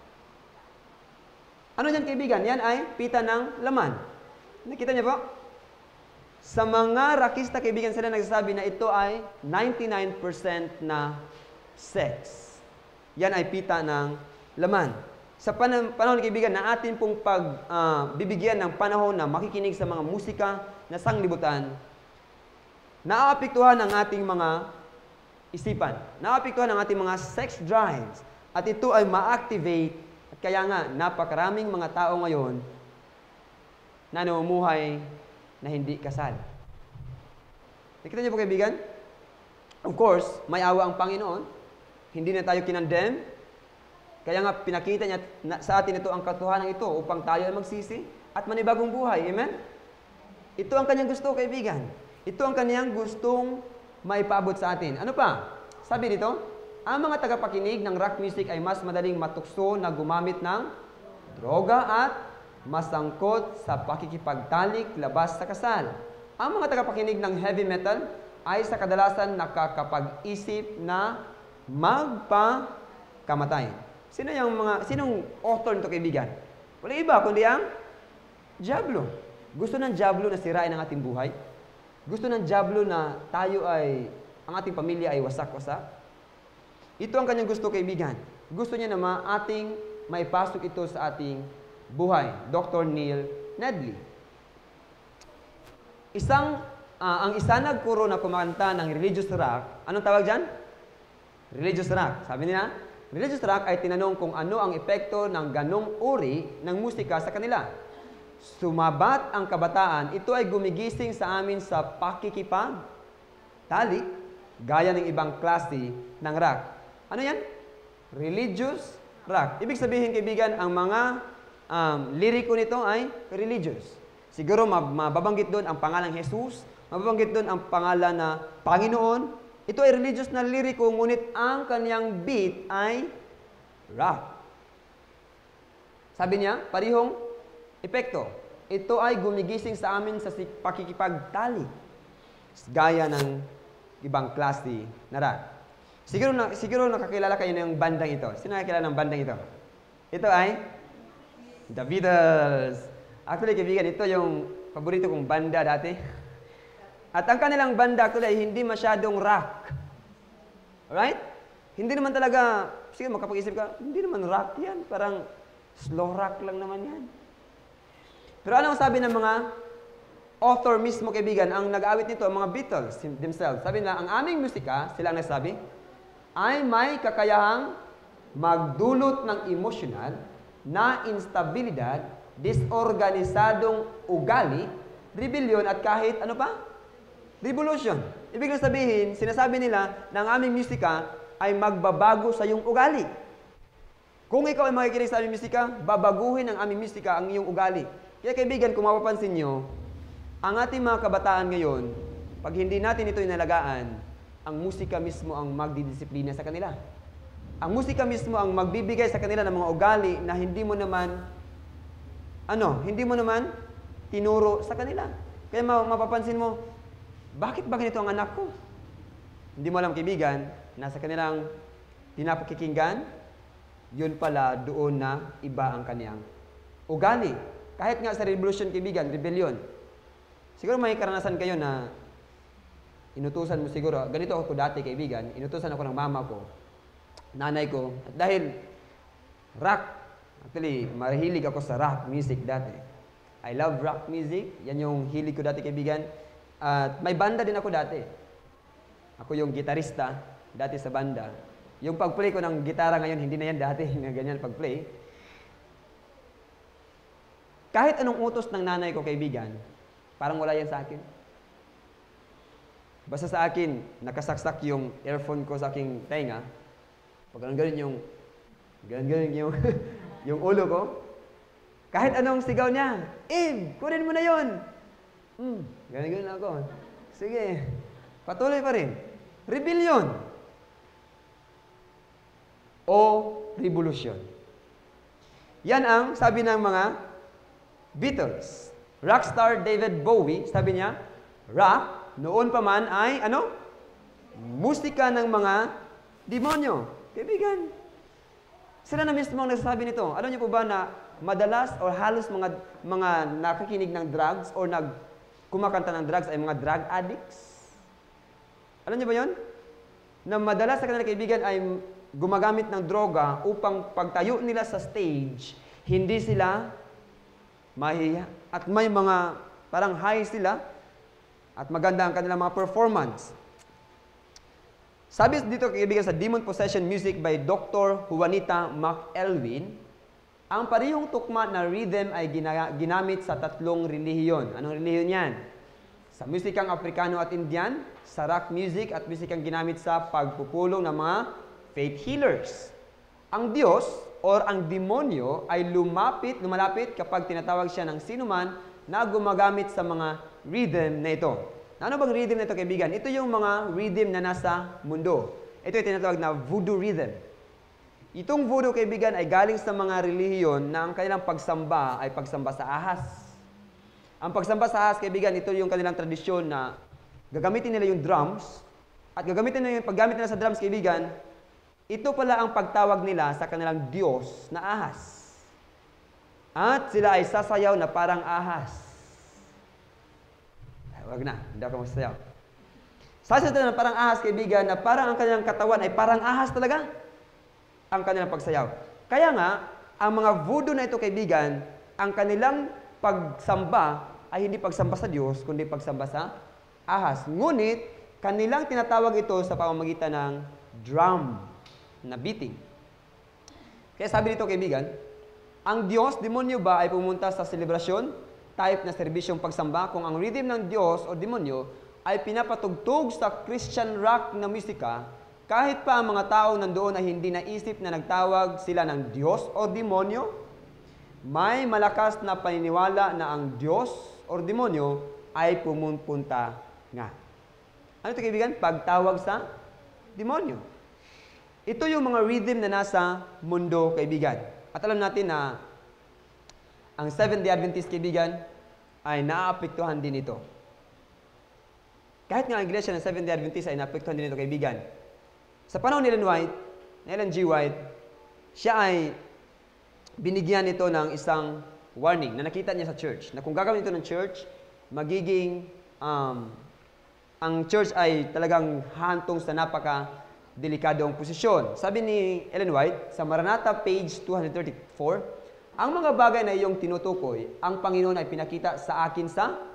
Ano yan, kaibigan? Yan ay pita ng laman. Nakita niyo po? Sa mga rakista, kaibigan, sila nagsasabi na ito ay 99% na sex. Yan ay pita ng laman. Sa panahon, kaibigan, na atin pong bibigyan ng panahon na makikinig sa mga musika na sanglibutan, naaapektuhan ang ating mga isipan. Naaapektuhan ang ating mga sex drives. At ito ay ma-activate. At kaya nga, napakaraming mga tao ngayon na namumuhay na hindi kasal. Nakita niyo po, kaibigan? Of course, may awa ang Panginoon. Hindi na tayo kinandem. Kaya nga, pinakita niya sa atin ito ang katotohanan ito upang tayo ay magsisi at manibagong buhay. Amen? Ito ang kanyang gusto, kaibigan. Ito ang kanyang gustong maipaabot sa atin. Ano pa? Sabi dito, ang mga tagapakinig ng rock music ay mas madaling matukso na gumamit ng droga at masangkot sa pakikipagtalik labas sa kasal. Ang mga tagapakinig ng heavy metal ay sa kadalasan nakakapag-isip na magpakamatay. Sinong author nito, kaibigan? Wala iba kundi ang Diablo. Gusto ng Diablo na sirain ang ating buhay. Gusto ng Diablo na ang ating pamilya ay wasak-wasak. Ito ang kanyang gusto, kaibigan. Gusto niya na maipasok ito sa ating buhay. Dr. Neil Nedley. Ang isa nagkuro na kumanta ng religious rock, anong tawag dyan? Religious rock. Sabi nila, religious rock ay tinanong kung ano ang epekto ng ganong uri ng musika sa kanila. Sumabat ang kabataan, ito ay gumigising sa amin sa pakikipagtalik, gaya ng ibang klase ng rock. Ano yan? Religious rock. Ibig sabihin, kaibigan, ang mga liriko nito ay religious. Siguro mababanggit doon ang pangalang Jesus, mababanggit doon ang pangalan na Panginoon. Ito ay religious na liriko, ngunit ang kanyang beat ay rock. Sabi niya, parihong epekto. Ito ay gumigising sa amin sa pakikipagtalik, gaya ng ibang klase na rock. Siguro nakakilala kayo ng bandang ito. Sino nakakilala ng bandang ito? Ito ay The Beatles. Actually, kaibigan, ito yung paborito kong banda dati. At ang kanilang banda actually ay hindi masyadong rock. Alright? Hindi naman talaga, sige, makapag-isip ka, hindi naman rock yan. Parang slow rock lang naman yan. Pero ano ang sabi ng mga author mismo, kaibigan, ang nag-awit nito, ang mga Beatles themselves. Sabi nila, ang aming musika, sila ang nagsabi, ay may kakayahang magdulot ng emosyonal na instabilidad, disorganisadong ugali, rebellion at kahit ano pa? Revolution. Ibig sabihin, sinasabi nila na ang aming musika ay magbabago sa iyong ugali. Kung ikaw ay makikinig sa aming musika, babaguhin ng aming musika ang iyong ugali. Kaya kaibigan, kung mapapansin nyo, ang ating mga kabataan ngayon, pag hindi natin ito inalagaan, ang musika mismo ang magdidisiplina sa kanila. Ang musika mismo ang magbibigay sa kanila ng mga ugali na hindi mo naman tinuro sa kanila. Kaya mapapansin mo, bakit ba ganito ang anak ko? Hindi mo alam, kaibigan, nasa kanilang pinapakikinggan, yun pala doon na iba ang kaniyang ugali. Kahit nga sa revolution, kaibigan, rebellion. Siguro may karanasan kayo na inutusan mo siguro, ganito ako dati, kaibigan, inutusan ako ng mama ko, nanay ko, at dahil rock, actually, mahilig ako sa rock music dati. I love rock music, yan yung hilig ko dati, kaibigan. At may banda din ako dati. Ako yung gitarista dati sa banda. Yung pag-play ko ng gitara ngayon, hindi na yan dati, na ganyan pag-play. Kahit anong utos ng nanay ko, kaibigan, parang wala yan sa akin. Basta sa akin, nakasaksak yung earphone ko sa aking tenga. Pag ganun yung yung ulo ko. Kahit anong sigaw niya, kunin mo na yun. Ganun ako. Sige, patuloy pa rin. Rebellion o revolution. Yan ang sabi ng mga Beatles. Rockstar David Bowie, sabi niya, rock, noon pa man ay, musika ng mga demonyo. Kaibigan, sila na mismo ang nagsasabi nito. Alam niyo po ba na madalas o halos mga nakikinig ng drugs o kumakanta ng drugs ay mga drug addicts? Alam niyo ba yon? Na madalas sa kanilang kaibigan ay gumagamit ng droga upang pagtayo nila sa stage, hindi sila mahiya. At may mga parang high sila at maganda ang kanilang mga performance. Sabi dito kaibigan sa Demon Possession Music by Dr. Juanita McElwin, ang parehong tukma na rhythm ay ginamit sa tatlong relihiyon. Anong relihiyon yan? Sa musikang Afrikano at Indian, sa rock music at musikang ginamit sa pagpupulong ng mga faith healers. Ang Diyos or ang demonyo ay lumalapit kapag tinatawag siya ng sinuman na gumagamit sa mga rhythm na ito. Ano bang rhythm na ito, kaibigan? Ito yung mga rhythm na nasa mundo. Ito yung tinatawag na voodoo rhythm. Itong voodoo, kaibigan, ay galing sa mga relihiyon na ang kanilang pagsamba ay pagsamba sa ahas. Ang pagsamba sa ahas, kaibigan, ito yung kanilang tradisyon na gagamitin nila yung drums at paggamit nila sa drums, kaibigan, ito pala ang pagtawag nila sa kanilang Diyos na ahas. At sila ay sasayaw na parang ahas. Wag na, hindi ako magsasayaw. Sasayaw na parang ahas, kaibigan, na parang ang kanilang katawan ay parang ahas talaga ang kanilang pagsayaw. Kaya nga, ang mga voodoo na ito, kaibigan, ang kanilang pagsamba ay hindi pagsamba sa Diyos, kundi pagsamba sa ahas. Ngunit, kanilang tinatawag ito sa pamamagitan ng drum na beating. Kaya sabi dito, kaibigan, ang Diyos, demonyo ba ay pumunta sa selebrasyon, type na serbisyong pagsamba kung ang rhythm ng Diyos o demonyo ay pinapatugtog sa Christian rock na musika, kahit pa ang mga tao nandoon ay hindi naisip na nagtawag sila ng Diyos o demonyo, may malakas na paniniwala na ang Diyos o demonyo ay pumupunta nga. Ano ito, kaibigan? Pagtawag sa demonyo. Ito yung mga rhythm na nasa mundo, kaibigan. At alam natin na ang Seventh-day Adventist, kaibigan, ay naaapektuhan din ito. Kahit nga ang iglesia ng Seventh-day Adventist ay naapektuhan din ito, kaibigan. Sa panahon ni Ellen G. White, siya ay binigyan ito ng isang warning na nakita niya sa church. Na kung gagawin ito ng church, magiging, ang church ay talagang hantong sa delikadong posisyon. Sabi ni Ellen White, sa Maranatha page 234, ang mga bagay na iyong tinutukoy, ang Panginoon ay pinakita sa akin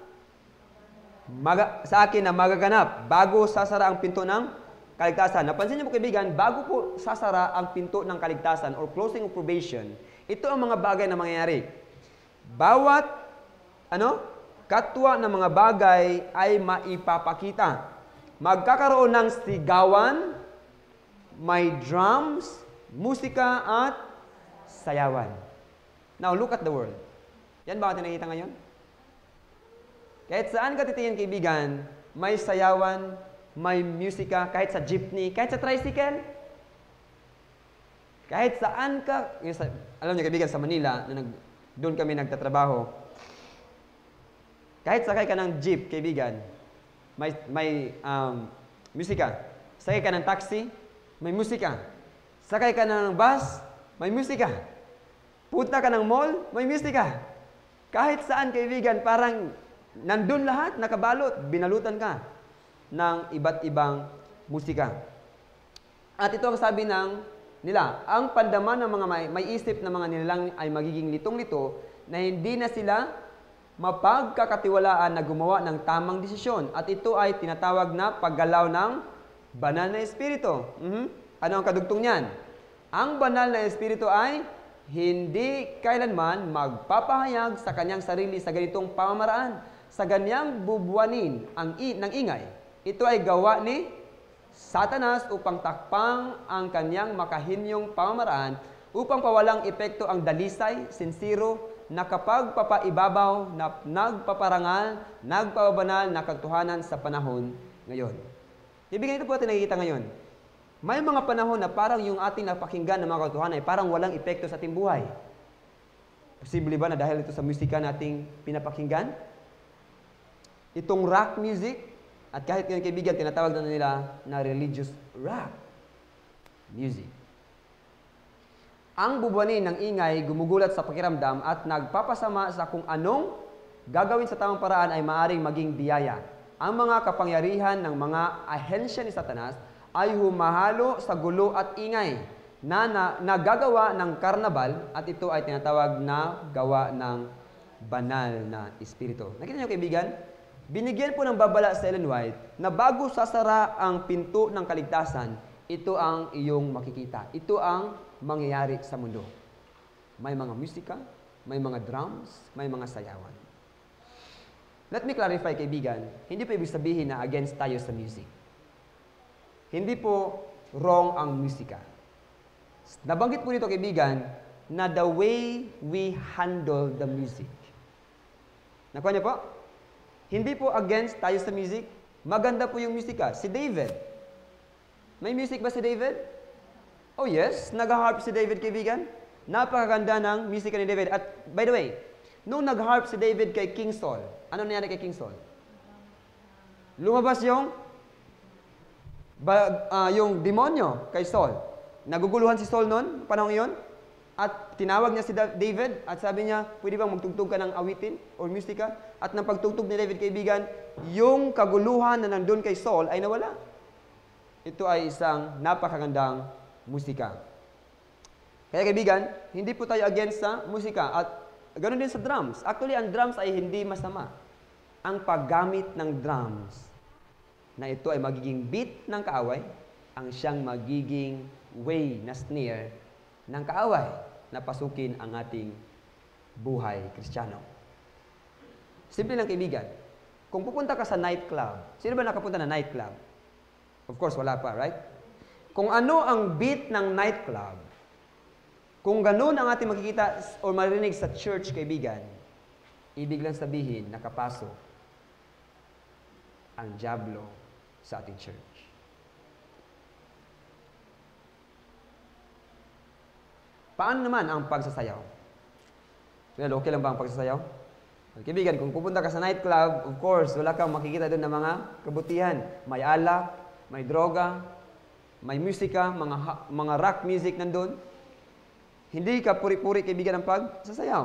na magaganap bago sasara ang pinto ng kaligtasan. Napansin niyo po, kaibigan, bago po sasara ang pinto ng kaligtasan or closing of probation, ito ang mga bagay na mangyayari. Bawat katwa ng mga bagay ay maipapakita. Magkakaroon ng sigawan, may drums, musika, at sayawan. Now, look at the world. Yan ba ang nakikita ngayon? Kahit saan ka titingin, kaibigan, may sayawan, may musika, kahit sa jeepney, kahit sa tricycle. Kahit saan ka, alam niyo, kaibigan, sa Manila, doon kami nagtatrabaho. Kahit sakay ka ng jeep, kaibigan, may musika. Sakay ka ng taxi, may musika. Sakay ka ng bus, may musika. Punta ka ng mall, may musika. Kahit saan, kaibigan, parang nandun lahat, nakabalot, binalutan ka ng iba't ibang musika. At ito ang sabi nila, ang pandaman ng mga may isip na mga nilalang ay magiging litong-lito na hindi na sila mapagkakatiwalaan na gumawa ng tamang desisyon. At ito ay tinatawag na paggalaw ng banal na espiritu. Ano ang kadugtong niyan? Ang banal na espiritu ay hindi kailanman magpapahayag sa kanyang sarili sa ganitong pamamaraan, sa ganyang bubuanin ng ingay. Ito ay gawa ni Satanas upang takpang ang kanyang makahinyong pamamaraan, upang pawalang epekto ang dalisay, sinsiro, nakapagpapaibabaw, nagpaparangal, nagpapabanal na katotohanan sa panahon ngayon. Ibig ito po natin nakikita ngayon. May mga panahon na parang yung ating napakinggan ng mga katotohanan ay parang walang epekto sa ating buhay. Posible ba na dahil ito sa musika nating pinapakinggan? Itong rock music, at kahit ngayon kaibigan, tinatawag na nila na religious rock music. Ang bubuanin ng ingay gumugulat sa pakiramdam at nagpapasama sa kung anong gagawin sa tamang paraan ay maaring maging biyaya. Ang mga kapangyarihan ng mga ahensya ni Satanas ay humahalo sa gulo at ingay na nagagawa ng karnabal, at ito ay tinatawag na gawa ng banal na espiritu. Nakita niyo kaibigan? Binigyan po ng babala sa Ellen White na bago sasara ang pinto ng kaligtasan, ito ang iyong makikita. Ito ang mangyayari sa mundo. May mga musika, may mga drums, may mga sayawan. Let me clarify kaibigan, hindi po ibig sabihin na against tayo sa music. Hindi po wrong ang musika. Nabanggit po dito kaibigan na the way we handle the music. Nakuha niyo po? Hindi po against tayo sa music. Maganda po yung musika. Si David. May music ba si David? Oh yes, nag-harp si David kaibigan. Napakaganda ng musika ni David. At by the way, nung nag-harp si David kay King Saul, ano nangyari kay King Saul? Lumabas yung demonyo kay Saul. Naguguluhan si Saul noon, panahon iyon, at tinawag niya si David at sabi niya, pwede bang magtugtog ka ng awitin o musika? At nang pagtugtog ni David kaibigan, yung kaguluhan na nandun kay Saul ay nawala. Ito ay isang napakagandang musika. Kaya kaibigan, hindi po tayo against sa musika at ganoon din sa drums. Actually, ang drums ay hindi masama. Ang paggamit ng drums na ito ay magiging beat ng kaaway, ang siyang magiging way na snare ng kaaway na pasukin ang ating buhay Kristiyano. Simple lang kaibigan, kung pupunta ka sa nightclub, sino ba nakapunta na nightclub? Of course, wala pa, right? Kung ano ang beat ng nightclub, kung ganun ang ating makikita o marinig sa church, kaibigan, ibig lang sabihin, nakapasok ang diablo sa ating church. Paano naman ang pagsasayaw? Well, okay lang ba ang pagsasayaw? Kaibigan, kung pupunta ka sa nightclub, of course, wala kang makikita doon ng mga kabutihan. May alak, may droga, may musika, mga rock music nandun. Hindi ka puri-puri kaibigan ng pagsasayaw.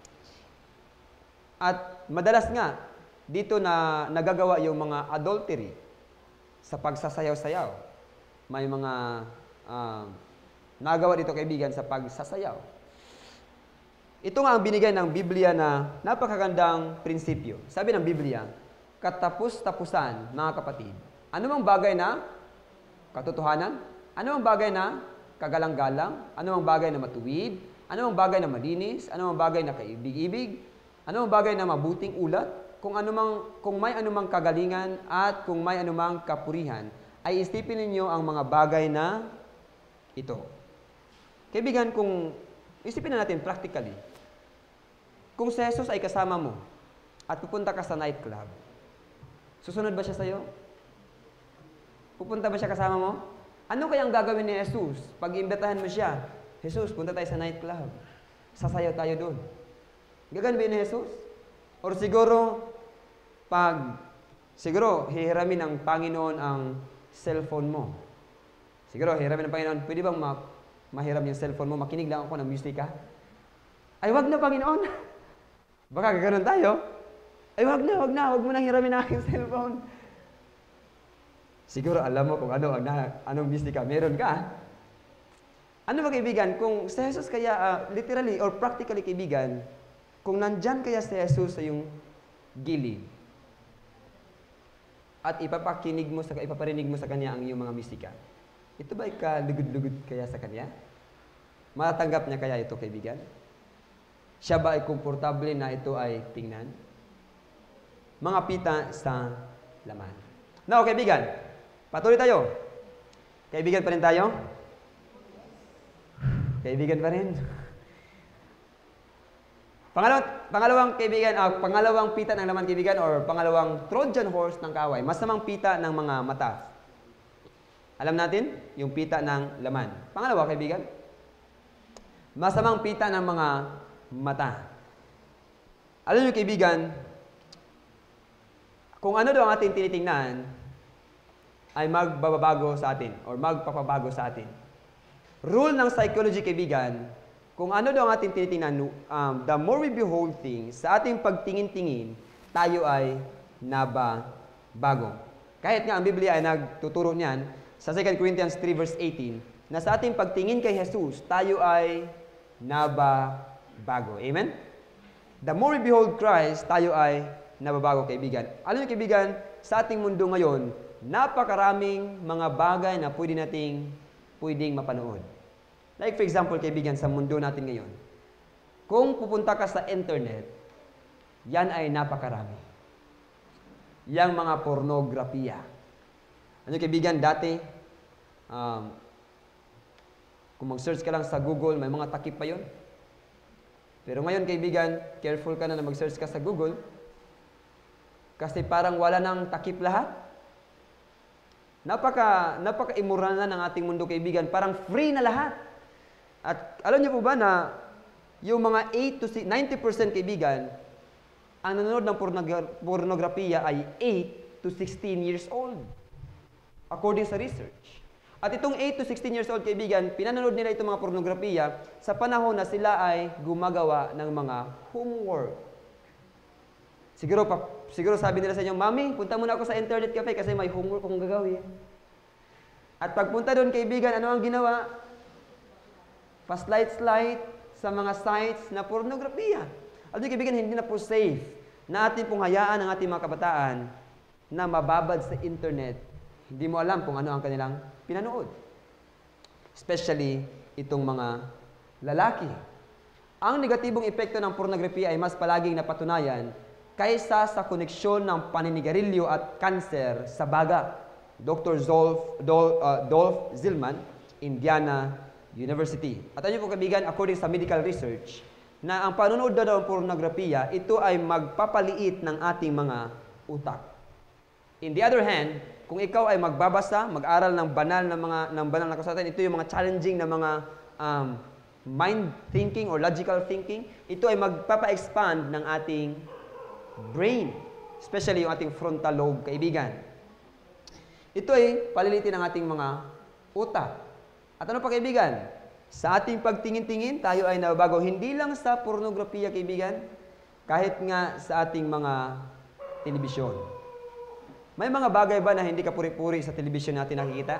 At madalas nga, dito na nagagawa yung mga adultery sa pagsasayaw-sayaw. May mga nagawa dito kaibigan sa pagsasayaw. Ito nga ang binigay ng Biblia na napakagandang prinsipyo. Sabi ng Biblia, katapus-tapusan, mga kapatid. Ano mang bagay na katotohanan? Ano mang bagay na kagalang-galang? Ano mang bagay na matuwid? Ano mang bagay na malinis? Ano mang bagay na kaibig-ibig? Ano mang bagay na mabuting ulat? Kung may anumang kagalingan at kung may anumang kapurihan, ay isipin ninyo ang mga bagay na ito. Kaibigan, kung isipin na natin practically, kung si Jesus ay kasama mo at pupunta ka sa nightclub, susunod ba siya sa'yo? Pupunta ba siya kasama mo? Ano kayang gagawin ni Jesus pag iimbitahan mo siya? Jesus, punta tayo sa nightclub. Sasayaw tayo doon. Gagawin ba ni Jesus? Or siguro, hihiramin ng Panginoon ang cellphone mo. Siguro, hihiramin ng Panginoon, pwede bang mahiram yung cellphone mo, makinig lang ako ng musika? Ay, wag na, Panginoon. Baka ganoon tayo. Ay, wag na, wag mo nang hiramin ang aking cellphone. Siguro, alam mo kung anong musika meron ka. Ano ba kaibigan, kung si Jesus kaya, literally or practically kaibigan, kung nandyan kaya si Jesus sa yung gilid, at ipaparinig mo sa kanya ang iyong mga musika, ito ba kalugod-lugod kaya sa kanya? Matatanggap niya kaya ito, kaibigan? Siya ba ay komportable na ito ay tingnan? Mga pita sa laman. Now, kaibigan, patuloy tayo. Kaibigan pa rin tayo? Kaibigan pa rin? Pangalawang kaibigan, pangalawang pita ng laman, kaibigan, or pangalawang Trojan horse ng kaaway, masamang pita ng mga mata. Alam natin, yung pita ng laman. Pangalawa, kaibigan, masamang pita ng mga mata. Alam niyo, kaibigan, kung ano daw ang ating tinitingnan, ay magbabago sa atin, or magpapabago sa atin. Rule ng psychology, kaibigan, kung ano daw ang ating tinitingnan, the more we behold things, sa ating pagtingin-tingin, tayo ay nababago. Kahit nga ang Biblia ay nagtuturo niyan, sa 2 Corinthians 3 verse 18, na sa ating pagtingin kay Jesus, tayo ay nababago. Amen? The more we behold Christ, tayo ay nababago, kaibigan. Alam niyo, kaibigan, sa ating mundo ngayon, napakaraming mga bagay na pwedeng mapanood. Like for example, kaibigan, sa mundo natin ngayon, kung pupunta ka sa internet, yan ay napakarami. Yang mga pornografiya. Ano, kaibigan, dati, kung mag-search ka lang sa Google, may mga takip pa yun. Pero ngayon, kaibigan, careful ka na mag-search ka sa Google, kasi parang wala nang takip lahat. Napaka-immoral na ng ating mundo, kaibigan. Parang free na lahat. At alam niyo po ba na yung mga 90% kaibigan, ang nanonood ng pornografiya ay 8 to 16 years old. According sa research. At itong 8 to 16 years old, kaibigan, pinanonood nila itong mga pornografiya sa panahon na sila ay gumagawa ng mga homework. Siguro sabi nila sa inyo, Mami, punta muna ako sa internet cafe kasi may homework akong gagawin. At pagpunta doon, kaibigan, ano ang ginawa? Pa-slide-slide sa mga sites na pornografiya. Alam niyo, kaibigan, hindi na po safe na ating pong hayaan ang ating mga kabataan na mababad sa internet. Hindi mo alam kung ano ang kanilang pinanood. Especially itong mga lalaki. Ang negatibong epekto ng pornografiya ay mas palaging napatunayan kaysa sa koneksyon ng paninigarilyo at kanser sa baga. Dr. Dolph Zillman, Indiana University. At ano po, kaibigan, according sa medical research, na ang panonood daw ng pornografiya, ito ay magpapaliit ng ating mga utak. In the other hand, kung ikaw ay magbabasa, mag-aral ng banal na kasatan, ito yung mga challenging na mga mind thinking or logical thinking, ito ay magpapa-expand ng ating brain, especially yung ating frontal lobe, kaibigan. Ito ay palilitin ng ating mga utak. At ano pa, kaibigan? Sa ating pagtingin-tingin, tayo ay nababago. Hindi lang sa pornografiya, kaibigan, kahit nga sa ating mga telebisyon. May mga bagay ba na hindi ka puri-puri sa telebisyon natin nakikita?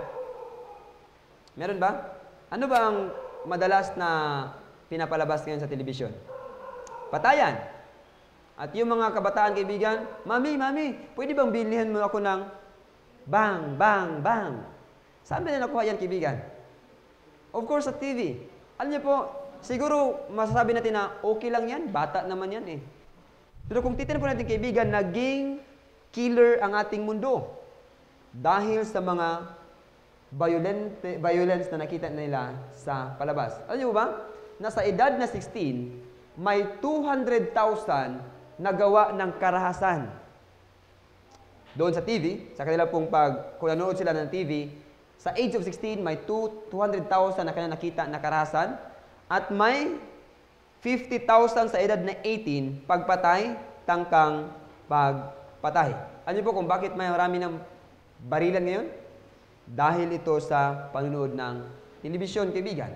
Meron ba? Ano ba ang madalas na pinapalabas ngayon sa telebisyon? Patayan. At yung mga kabataan, kaibigan, Mami, pwede bang bilhin mo ako ng bang, bang, bang? Saan ba na nakuha yan, kaibigan? Of course, sa TV. Alam niyo po, siguro masasabi natin na okay lang yan, bata naman yan eh. Pero kung titignan po natin, kaibigan, naging killer ang ating mundo dahil sa mga violence na nakita nila sa palabas. Alam niyo ba? Nasa edad na 16, may 200,000 na gawa ng karahasan. Doon sa TV, sa kanila pong kung nanonood sila ng TV, sa age of 16, may 200,000 na kanya nakita na karahasan at may 50,000 sa edad na 18 pagpatay, tangkang pagpatay. Alam niyo po kung bakit may marami ng barilan ngayon? Dahil ito sa panunood ng telebisyon, kaibigan.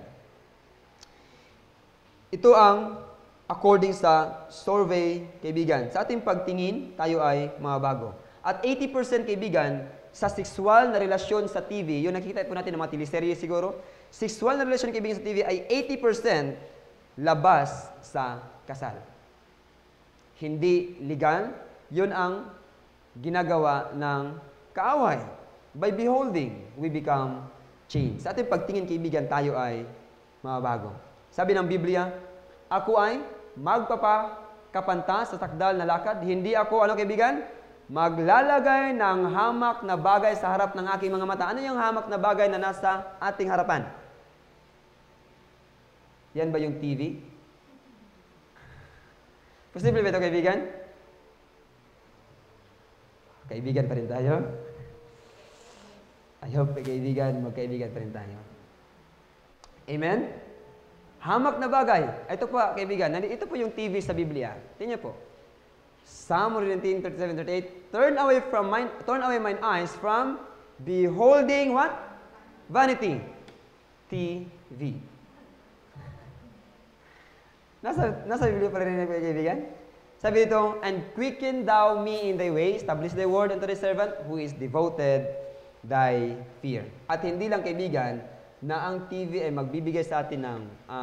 Ito ang according sa survey, kaibigan. Sa ating pagtingin, tayo ay mababago. At 80%, kaibigan, sa sexual na relasyon sa TV, yun nakikita po natin ng mga teleserye siguro, sexual na relasyon, kaibigan, sa TV ay 80% labas sa kasal. Hindi legal, yun ang ginagawa ng kaaway. By beholding, we become changed. Sa ating pagtingin, kaibigan, tayo ay mababago. Sabi ng Biblia, ako ay magpapakapanta sa takdal na lakad. Hindi ako, ano kaibigan? Maglalagay ng hamak na bagay sa harap ng aking mga mata. Ano yung hamak na bagay na nasa ating harapan? Yan ba yung TV? Posible ba ito, kaibigan? Kaibigan pa rin tayo? I hope, kaibigan, magkaibigan pa rin tayo. Amen? Hamak na bagay. Ito pa, kaibigan, ito po yung TV sa Biblia. Tingnan po. Psalm 119:37-38. Turn away mine eyes from beholding what? Vanity. TV. Nasa Biblia pa rin, kaibigan. Sabi dito, and quicken thou me in thy way, establish thy word unto thy servant, who is devoted thy fear. At hindi lang, kaibigan, na ang TV ay magbibigay sa atin ng,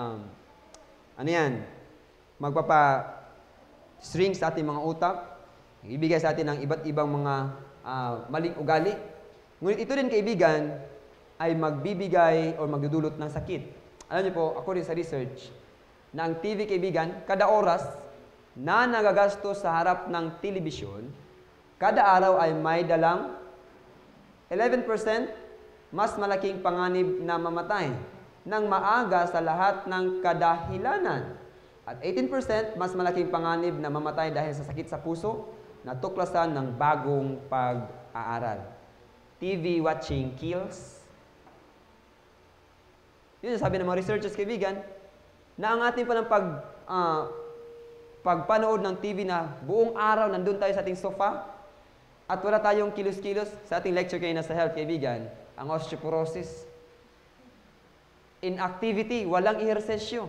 magpapa-string sa ating mga utak, ibigay sa atin ng iba't ibang mga maling ugali. Ngunit ito din, kaibigan, ay magbibigay o magdudulot ng sakit. Alam niyo po, according sa research, na ang TV, kaibigan, kada oras na nagagastos sa harap ng telebisyon, kada araw ay may dalang 11% mas malaking panganib na mamatay ng maaga sa lahat ng kadahilanan. At 18% mas malaking panganib na mamatay dahil sa sakit sa puso na tuklasan ng bagong pag-aaral. TV watching kills. Yun yung sabi ng mga researchers, kaibigan, na ang ating palang pagpanood ng TV na buong araw nandun tayo sa ating sofa at wala tayong kilos-kilos sa ating lecture kayo na sa health, kaibigan, ang osteoporosis, inactivity, walang ehersesyo.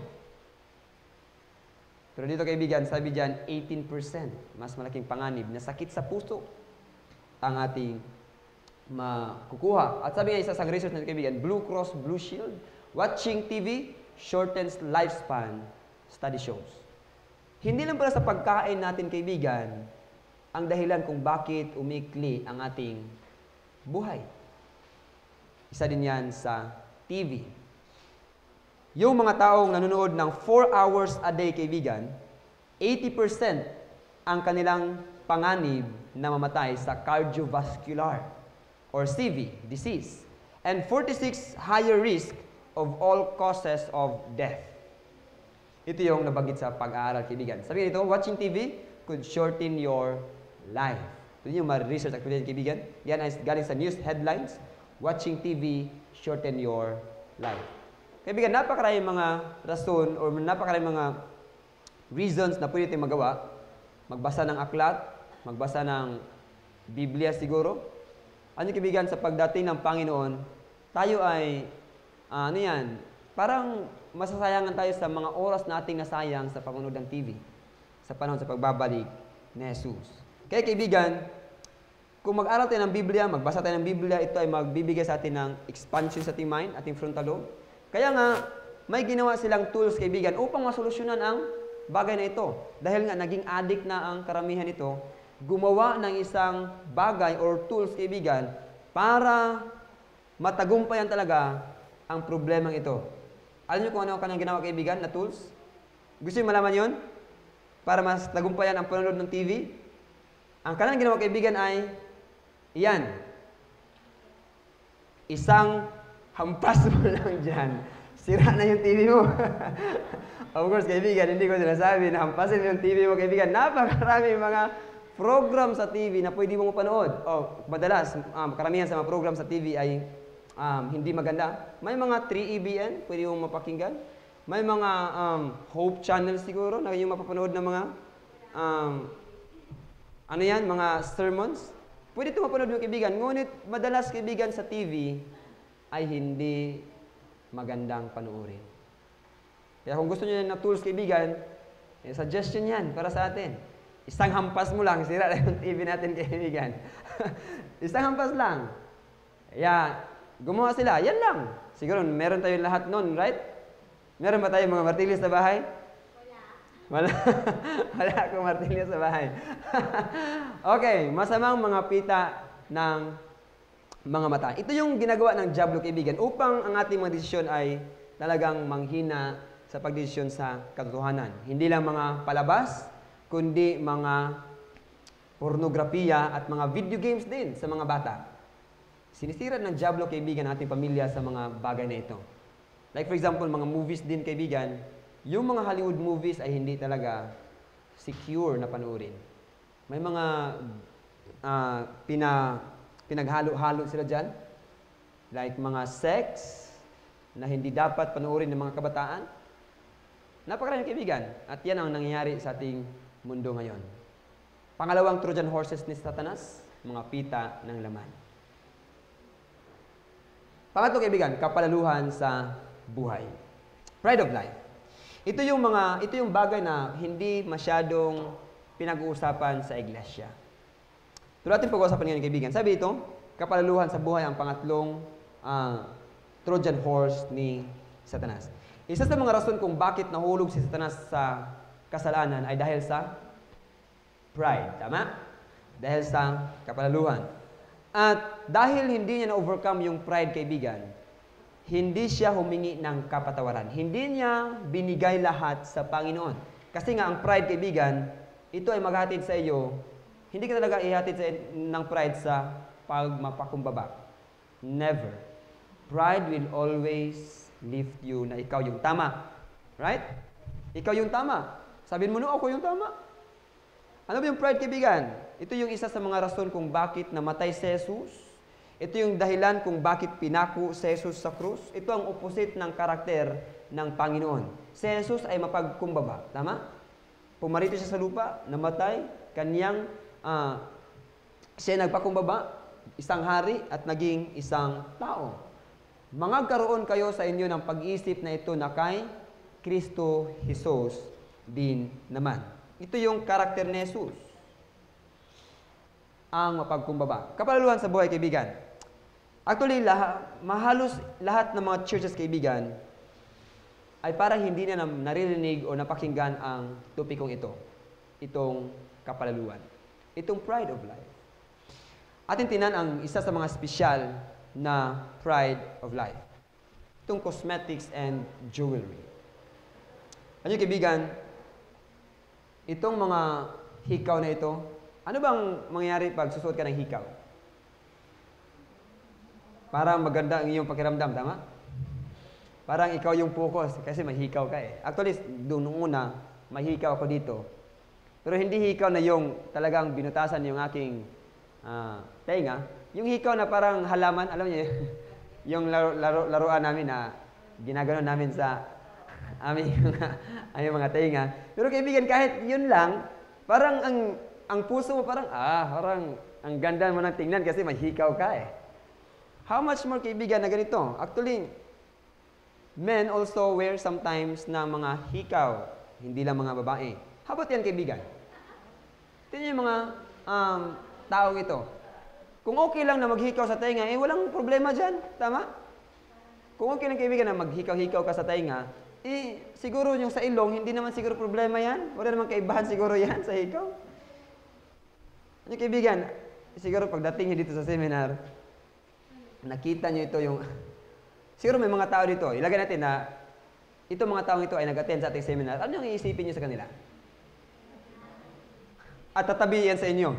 Pero dito, kaibigan, sabi dyan, 18% mas malaking panganib na sakit sa puso ang ating makukuha. At sabi nga isa sa research na kaibigan, Blue Cross Blue Shield, watching TV shortens lifespan, study shows. Hindi lang pala sa pagkain natin, kaibigan, ang dahilan kung bakit umikli ang ating buhay. Isa din yan sa TV. Yung mga taong nanonood ng 4 hours a day, kaibigan, 80% ang kanilang panganib na mamatay sa cardiovascular or CV disease, and 46 higher risk of all causes of death. Ito yung nabanggit sa pag-aaral, kaibigan. Sabi nito, watching TV could shorten your life. Ito yung ma-research activity, kaibigan. Yan ay galing sa news headlines. Watching TV shorten your life. Kaibigan, napakaraming mga rason o napakaraming mga reasons na pwede tayong magawa. Magbasa ng aklat, magbasa ng Biblia siguro. Ano, kaibigan, sa pagdating ng Panginoon, tayo ay, parang masasayangan tayo sa mga oras nating nasayang sa panonood ng TV, sa panahon sa pagbabalik ni Jesus. Kaya, kaibigan, kung mag-aral tayo ng Biblia, magbasa tayo ng Biblia, ito ay magbibigay sa atin ng expansion sa ating mind, ating frontal lobe. Kaya nga, may ginawa silang tools, kaibigan, upang masolusyonan ang bagay na ito. Dahil nga, naging addict na ang karamihan ito, gumawa ng isang bagay or tools, kaibigan, para matagumpayan talaga ang problemang ito. Alam niyo kung ano ang kanyang ginawa, kaibigan, na tools? Gusto niyo malaman yun? Para mas tagumpayan ang panonood ng TV? Ang kanyang ginawa, kaibigan, ay yan. Isang hampas mo lang dyan. Sira na yung TV mo. Of course, kaibigan, hindi ko sinasabi na hampasin mo yung TV mo, kaibigan. Napakarami mga program sa TV na pwede mo mapanood. Madalas, karamihan sa mga program sa TV ay hindi maganda. May mga 3EBN, pwede mo mapakinggan. May mga Hope Channel siguro, na yung mapapanood ng mga mga sermons. Pwede ito mapanood mo, kaibigan. Ngunit, madalas, kaibigan, sa TV ay hindi magandang panuorin. Kaya kung gusto niyo na tools, kaibigan, suggestion yan para sa atin. Isang hampas mo lang, sira na yung TV natin, kaibigan. Isang hampas lang. Kaya, gumawa sila. Yan lang. Siguro, meron tayong lahat nun, right? Meron ba tayong mga martilyo sa bahay? Wala. Wala akong martilyo sa bahay. Okay, masamang mga pita ng mga mata. Ito yung ginagawa ng diablo, kaibigan, upang ang ating mga desisyon ay talagang manghina sa sa pagdesisyon sa katotohanan. Hindi lang mga palabas, kundi mga pornografiya at mga video games din sa mga bata. Sinisira ng dyablo, kaibigan, ating pamilya sa mga bagay na ito. Like for example, mga movies din, kaibigan, yung mga Hollywood movies ay hindi talaga secure na panoorin. May mga pinaghalo-halo sila dyan. Like mga sex na hindi dapat panoorin ng mga kabataan. Napakaraming kaibigan. At yan ang nangyayari sa ating mundo ngayon. Pangalawang Trojan horses ni Satanas, mga pita ng laman. Pangatlo, kaibigan, kapalaluhan sa buhay. Pride of life. Ito yung bagay na hindi masyadong pinag-uusapan sa iglesia. Ito natin pag-uusapan ngayon, kaibigan. Sabi ito, kapalaluhan sa buhay ang pangatlong Trojan horse ni Satanas. Isa sa mga rason kung bakit nahulog si Satanas sa kasalanan ay dahil sa pride. Tama? Dahil sa kapalaluhan. At dahil hindi niya na-overcome yung pride, kaibigan, hindi siya humingi ng kapatawaran. Hindi niya binigay lahat sa Panginoon. Kasi nga ang pride, kaibigan, ito ay maghatid sa iyo. Hindi ka talaga ihatid ng pride sa pagmapakumbaba. Never. Pride will always lift you na ikaw yung tama. Right? Ikaw yung tama. Sabihin mo, no, ako yung tama. Ano ba yung pride, kaibigan? Ito yung isa sa mga rason kung bakit namatay si Jesus. Ito yung dahilan kung bakit pinako si Jesus sa krus. Ito ang opposite ng karakter ng Panginoon. Si Jesus ay mapagkumbaba. Tama? Pumarito siya sa lupa, namatay, siya nagpakumbaba, isang hari at naging isang tao. Magkaroon kayo sa inyo ng pag-iisip na ito na kay Kristo Jesus din naman. Ito yung karakter ni Jesus. Ang mapagkumbaba. Kapalaluhan sa buhay, kaibigan. Actually, mahalos lahat ng mga churches, kaibigan, ay parang hindi na naririnig o napakinggan ang topikong ito. Itong kapalaluhan. Itong pride of life. Atin tinan ang isa sa mga espesyal na pride of life. Itong cosmetics and jewelry. Ano yung kaibigan? Itong mga hikaw na ito, ano bang mangyayari pag susuot ka ng hikaw? Parang maganda ang iyong pakiramdam, tama? Parang ikaw yung focus kasi may hikaw ka eh. Actually, doon nung una, may hikaw ako dito. Pero hindi hikaw na yung talagang binutasan yung aking tenga. Yung hikaw na parang halaman, alam niyo, yung laruan namin na ginaganon namin sa aming mga tenga. Pero kaibigan, kahit yun lang, parang ang puso mo parang ang ganda mo ng tingnan kasi may hikaw ka eh. How much more, kaibigan, na ganito? Actually, men also wear sometimes na mga hikaw, hindi lang mga babae. How about yan, kaibigan? Tingnan yung mga taong ito. Kung okay lang na maghikaw sa tainga, walang problema dyan. Tama? Kung okay lang, kaibigan, na maghikaw-hikaw ka sa tainga, siguro yung sa ilong, hindi naman siguro problema yan. Wala naman kaibahan siguro yan sa hikaw. Ano, kaibigan, siguro pagdating nyo dito sa seminar, nakita nyo ito yung... Siguro may mga tao dito, ilagay natin na itong mga taong ito ay nag-attend sa ating seminar. Ano yung iisipin nyo sa kanila? At tatabi yan sa inyo.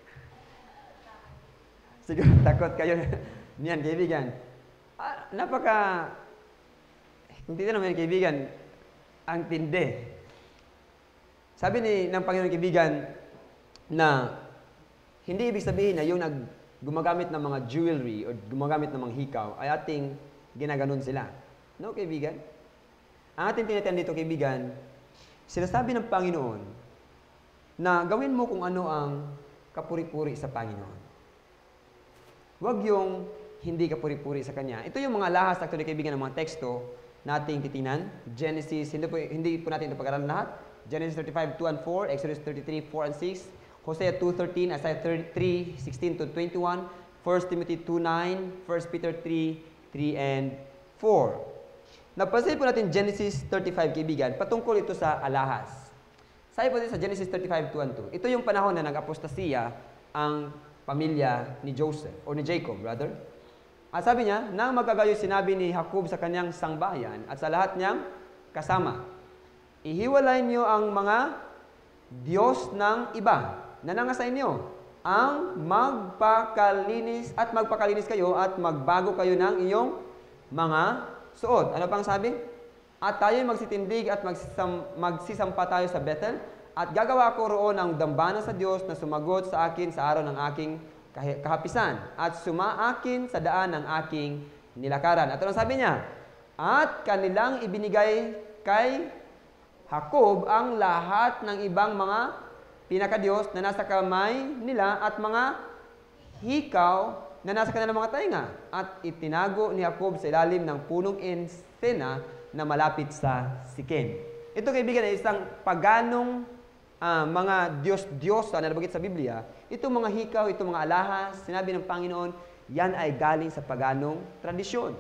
Siguro takot kayo niyan, kaibigan. Hindi na naman, kaibigan, ang tindi. Sabi ng Panginoon, kaibigan, na hindi ibig sabihin na yung gumagamit ng mga jewelry o gumagamit ng mga hikaw ay ating ginaganon sila. No, kaibigan? Ang ating tinatawag dito, kaibigan, sinasabi ng Panginoon na gawin mo kung ano ang kapuri-puri sa Panginoon. Huwag yung hindi kapuri-puri sa Kanya. Ito yung mga lahas, actually, kaibigan, ng mga teksto nating titinan. Genesis, hindi po natin ito pag-aralan lahat. Genesis 35, 2 and 4, Exodus 33, 4 and 6, Hosea 2:13, Isaiah 3:16 to 21, 1 Timothy 2:9, 1 Peter 3:3 and 4. Napansin po natin Genesis 35, kaibigan, patungkol ito sa alahas. Sabi po dito sa Genesis 35, 2 and 2. Ito yung panahon na nag-apostasiya ang pamilya ni Joseph, o ni Jacob, brother. At sabi niya, nang magkagayo sinabi ni Jacob sa kanyang sangbahayan at sa lahat niyang kasama. Ihiwalay niyo ang mga Diyos ng iba na nangasa inyo ang magpakalinis at magpakalinis kayo at magbago kayo ng iyong mga suot. Ano pang sabi? At tayo'y magsitindig at magsisampa tayo sa Bethel at gagawa ko roon ang dambana sa Diyos na sumagot sa akin sa araw ng aking kahapisan at sumaakin sa daan ng aking nilakaran. At ano sabi niya? At kanilang ibinigay kay Jacob ang lahat ng ibang mga pinakadiyos na nasa kamay nila at mga hikaw na nasa kanilang mga tainga. At itinago ni Jacob sa ilalim ng punong ensena na malapit sa Sikem. Ito kaibigan ay isang paganong mga Diyos-Diyos na nabanggit sa Biblia. Itong mga hikaw, itong mga alahas, sinabi ng Panginoon, yan ay galing sa paganong tradisyon.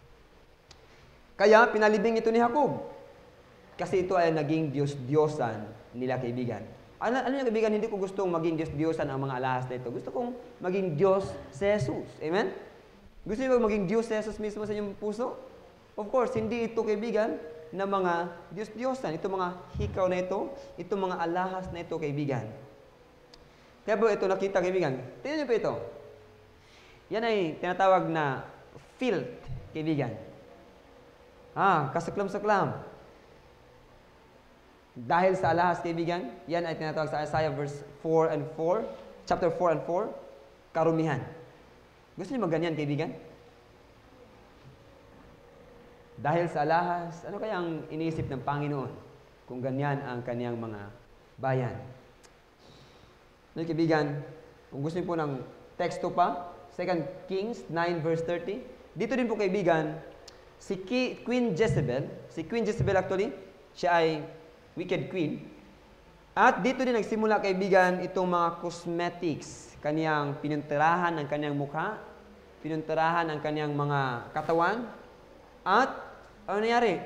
Kaya pinalibing ito ni Jacob. Kasi ito ay naging Diyos-Diyosan nila kaibigan. Ano yung kaibigan, hindi ko gustong maging Diyos-Diyosan ang mga alahas na ito. Gusto kong maging Diyos si Jesus. Amen? Gusto niyo maging Diyos si Jesus mismo sa inyong puso? Of course, hindi ito kaibigan na mga Diyos-Diyosan. Ito mga hikaw na ito, ito mga alahas na ito kaibigan. Kaya po ito nakita kaibigan. Tingnan niyo po ito. Yan ay tinatawag na filth kaibigan. Kasuklam-suklam. Dahil sa alahas, kaibigan, yan ay tinatawag sa Isaiah chapter 4 and 4, karumihan. Gusto niyo magganyan, kaibigan? Dahil sa alahas, ano kaya ang iniisip ng Panginoon kung ganyan ang kaniyang mga bayan? No, kaibigan, kung gusto niyo po ng teksto pa, 2 Kings 9 verse 30, dito din po kaibigan, si Queen Jezebel actually, siya ay wicked queen. At dito din nagsimula kaibigan itong mga cosmetics. Kaniyang pinuntirahan ang kaniyang mukha, pinuntirahan ang kaniyang mga katawan. At ano nangyari?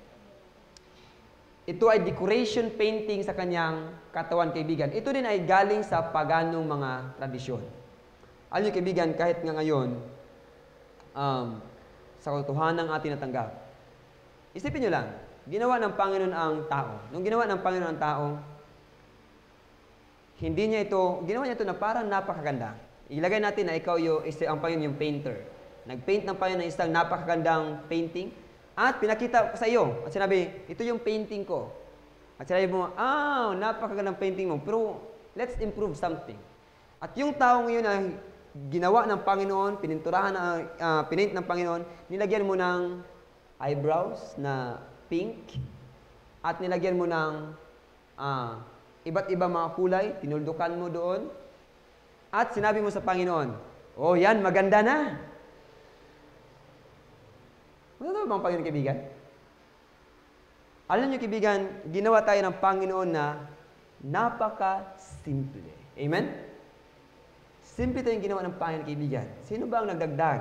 Ito ay decoration painting sa kaniyang katawan kaibigan. Ito din ay galing sa paganong mga tradisyon. Alam niyo kaibigan, kahit nga ngayon, sa katotohanan ng ating natanggap, isipin niyo lang, ginawa ng Panginoon ang tao. Nung ginawa ng Panginoon ang tao, ginawa niya ito na parang napakaganda. Ilagay natin na ikaw ang Panginoon yung painter. Nag-paint ng Panginoon ng isang napakagandang painting at pinakita sa iyo. At sinabi, ito yung painting ko. At sinabi mo, napakagandang painting mo, pero let's improve something. At yung tao ngayon na ginawa ng Panginoon, pinaint ng Panginoon, nilagyan mo ng eyebrows na pink at nilagyan mo ng iba't iba mga kulay, tinuldukan mo doon at sinabi mo sa Panginoon, yan, maganda na. Ano ba ang Panginoon kaibigan? Alam niyo kaibigan, ginawa tayo ng Panginoon na napaka-simple. Amen? Simple tayong ginawa ng Panginoon kaibigan. Sino ba ang nagdagdag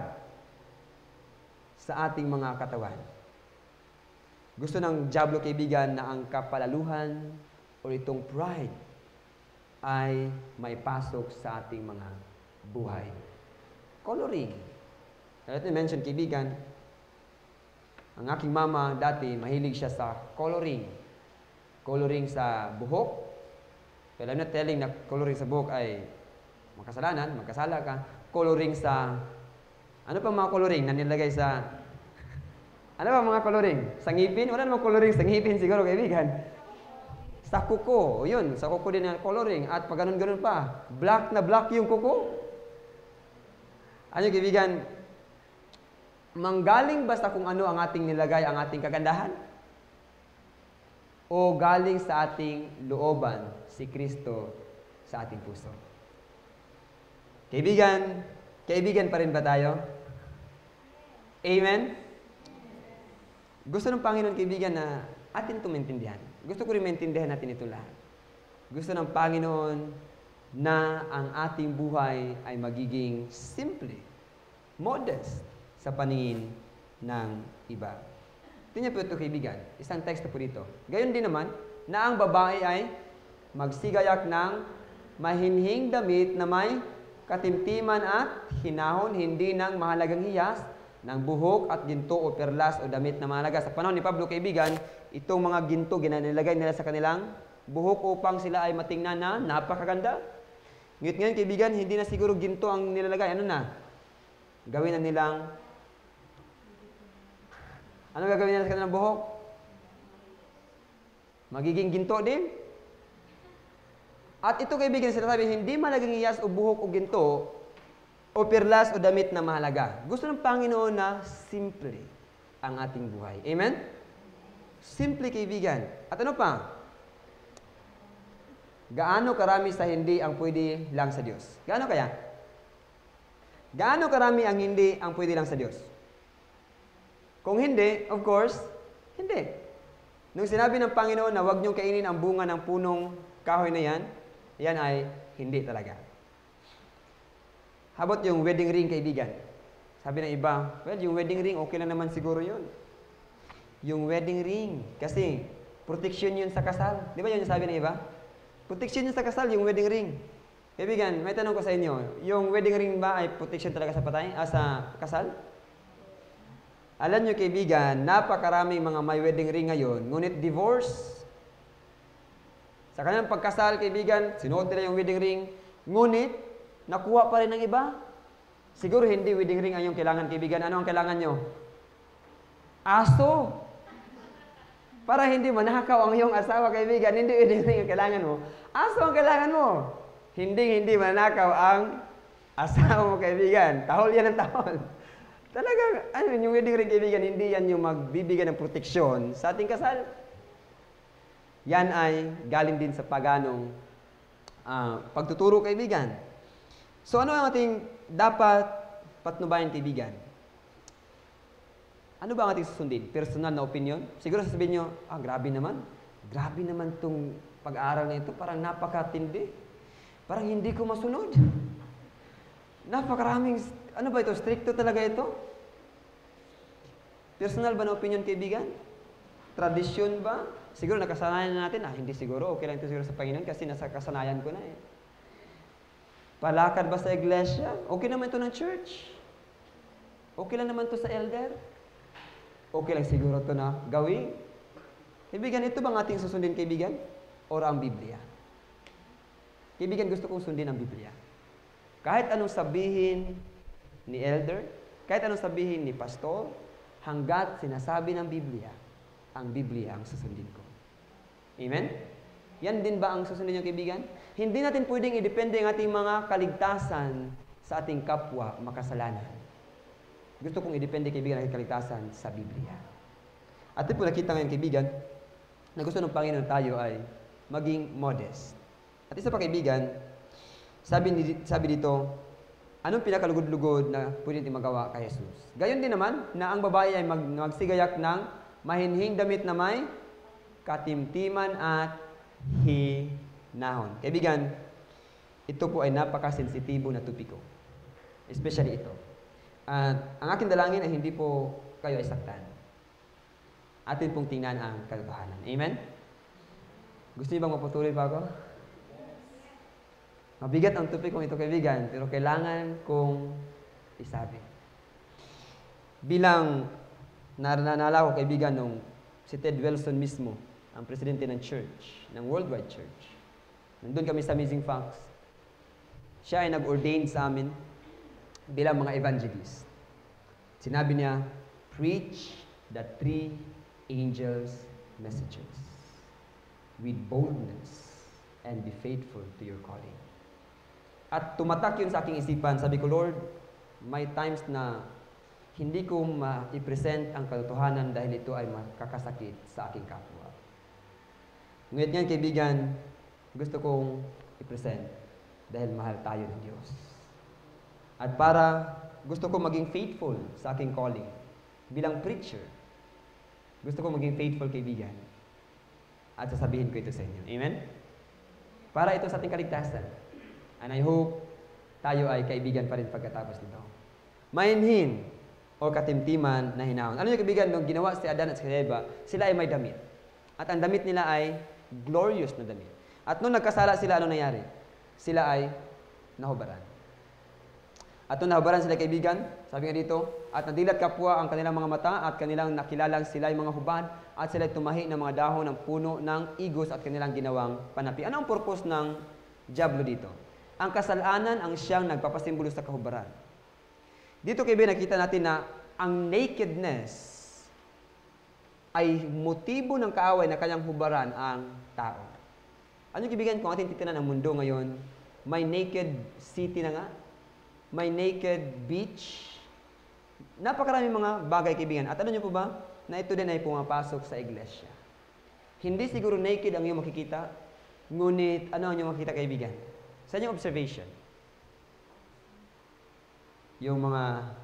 sa ating mga katawan? Gusto ng diablo kaibigan na ang kapalaluhan o itong pride ay may pasok sa ating mga buhay. Coloring. Let me mention kaibigan, ang aking mama dati mahilig siya sa coloring. Coloring sa buhok. Pero I'm not telling na coloring sa buhok ay makasalanan, magkasala ka. Coloring sa, ano pa mga coloring na nilagay sa ano ba mga coloring? Sa ngipin? Wala namang coloring sa ngipin siguro, kaibigan. Sa kuko. Yun, sa kuko din ang coloring. At pag ganun-ganun pa, black na black yung kuko. Ano kaibigan? Manggaling basta kung ano ang ating nilagay, ang ating kagandahan? O galing sa ating looban, si Kristo sa ating puso? Kaibigan pa rin ba tayo? Amen? Gusto ng Panginoon, kaibigan, na atin ito maintindihan. Gusto ko rin maintindihan natin ito lahat. Gusto ng Panginoon na ang ating buhay ay magiging simple, modest, sa paningin ng iba. Tingnan po ito, kaibigan. Isang teksto po dito. Gayon din naman, na ang babae ay magsigayak ng mahinhing damit na may katimtiman at hinahon, hindi ng mahalagang hiyas, ng buhok at ginto o perlas o damit na mahalaga. Sa panahon ni Pablo, kaibigan, itong mga ginto ginanilagay nila sa kanilang buhok upang sila ay matingnan na napakaganda. Ngayon, kaibigan, hindi na siguro ginto ang nilalagay. Ano na? Gawin na nilang... Ano gagawin nila sa kanilang buhok? Magiging ginto din. At ito, kaibigan, sinasabi, hindi malaging iyas o buhok o ginto o perlas o damit na mahalaga. Gusto ng Panginoon na simple ang ating buhay. Amen? Simple, kaibigan. At ano pa? Gaano karami sa hindi ang pwede lang sa Diyos? Gaano kaya? Gaano karami ang hindi ang pwede lang sa Diyos? Kung hindi, of course, hindi. Nung sinabi ng Panginoon na huwag niyong kainin ang bunga ng punong kahoy na yan, yan ay hindi talaga. How about yung wedding ring, kaibigan? Sabi ng iba, well, yung wedding ring, okay lang naman siguro yun. Yung wedding ring, kasi protection yun sa kasal. Di ba yun yung sabi ng iba? Protection yun sa kasal, yung wedding ring. Kaibigan, may tanong ko sa inyo, yung wedding ring ba ay protection talaga sa kasal? Alam nyo, kaibigan, napakaraming mga may wedding ring ngayon, ngunit divorce. Sa kanilang pagkasal, kaibigan, sinuot nila yung wedding ring, ngunit, nakuha pa rin ng iba. Siguro hindi wedding ring ang iyong kailangan, kaibigan. Ano ang kailangan nyo? Aso. Para hindi manakaw ang iyong asawa, kaibigan. Hindi wedding ring ang kailangan mo. Aso ang kailangan mo. Hindi manakaw ang asawa mo, kaibigan. Tahol yan ang tahol. Talagang, yung wedding ring, kaibigan, hindi yan yung magbibigay ng proteksyon sa ating kasal. Yan ay galing din sa paganong pagtuturo, kaibigan. So, ano ang ating dapat patnubayan, kaibigan? Ano ba ang ating susundin? Personal na opinion? Siguro sasabihin nyo, grabe naman. Grabe naman itong pag-aaral na ito. Parang napakatindi. Parang hindi ko masunod. Napakaraming, ano ba ito? Stricto talaga ito? Personal ba na opinion, kaibigan? Tradisyon ba? Siguro nakasanayan na natin. Hindi siguro. Okay lang ito siguro sa Panginoon kasi nasa kasanayan ko na eh. Palakad ba sa iglesia? Okay naman ito ng church. Okay lang naman ito sa elder. Okay lang siguro ito na gawin. Kaibigan, ito bang ating susundin, kaibigan? O ang Biblia? Kaibigan, gusto kong sundin ang Biblia. Kahit anong sabihin ni elder, kahit anong sabihin ni pastor, hanggat sinasabi ng Biblia, ang Biblia ang susundin ko. Amen? Yan din ba ang susundin niyo, kaibigan? Hindi natin pwedeng idepende ang ating mga kaligtasan sa ating kapwa makasalanan. Gusto kong idepende, kaibigan, ang kaligtasan sa Biblia. At ito po nakita ngayon, kaibigan, na gusto ng Panginoon tayo ay maging modest. At isa pa, kaibigan, sabi dito, anong pinakalugod-lugod na pwede natin magawa kay Jesus? Gayon din naman na ang babae ay magsigayak ng mahinhing damit na may katimtiman at hinahon. Kaibigan, ito po ay napakasensitibo na topiko. Especially ito. At ang aking dalangin ay hindi po kayo ay saktan. Atin pong tingnan ang katotohanan. Amen? Gusto niyo bang maputuloy pa ako? Mabigat ang topikong ito, kaibigan, pero kailangan kong isabi. Bilang naalala ko, kaibigan, nung si Ted Wilson mismo, ang presidente ng church, ng worldwide church. Nandun kami sa Amazing Facts. Siya ay nag-ordain sa amin bilang mga evangelist. Sinabi niya, preach the 3 angels' messages with boldness and be faithful to your calling. At tumatak yun sa aking isipan. Sabi ko, Lord, may times na hindi ko ma-present ang katotohanan dahil ito ay makakasakit sa aking kapwa. Ngunit ngayon, kaibigan, gusto kong i-present dahil mahal tayo ng Diyos. At gusto kong maging faithful sa aking calling bilang preacher. Gusto kong maging faithful, kaibigan. At sasabihin ko ito sa inyo. Amen? Para ito sa ating kaligtasan. And I hope tayo ay kaibigan pa rin pagkatapos nito. Mainhin o katimtiman na hinahon. Ano yung kaibigan, nung ginawa si Adan at si Eva, sila ay may damit. At ang damit nila ay glorious na damit. At nung nagkasala sila, ano nangyari? Sila ay nahubaran. At nung nahubaran sila kaibigan, sabi nga dito, at nadilat kapwa ang kanilang mga mata at kanilang nakilalang sila yung mga hubad at sila tumahi ng mga dahon ng puno ng igos at kanilang ginawang panapi. Ano ang purpose ng diablo dito? Ang kasalanan ang siyang nagpapasimbolo sa kahubaran. Dito kaibigan nakita natin na ang nakedness ay motibo ng kaaway na kanyang hubaran ang tao. Ano yung kaibigan kung ating titinan ang mundo ngayon? May naked city na nga. May naked beach. Napakaraming mga bagay, kaibigan. At alam niyo po ba, na ito din ay pumapasok sa iglesia. Hindi siguro naked ang iyong makikita, ngunit ano ang iyong makikita, kaibigan? Sa inyong observation, yung mga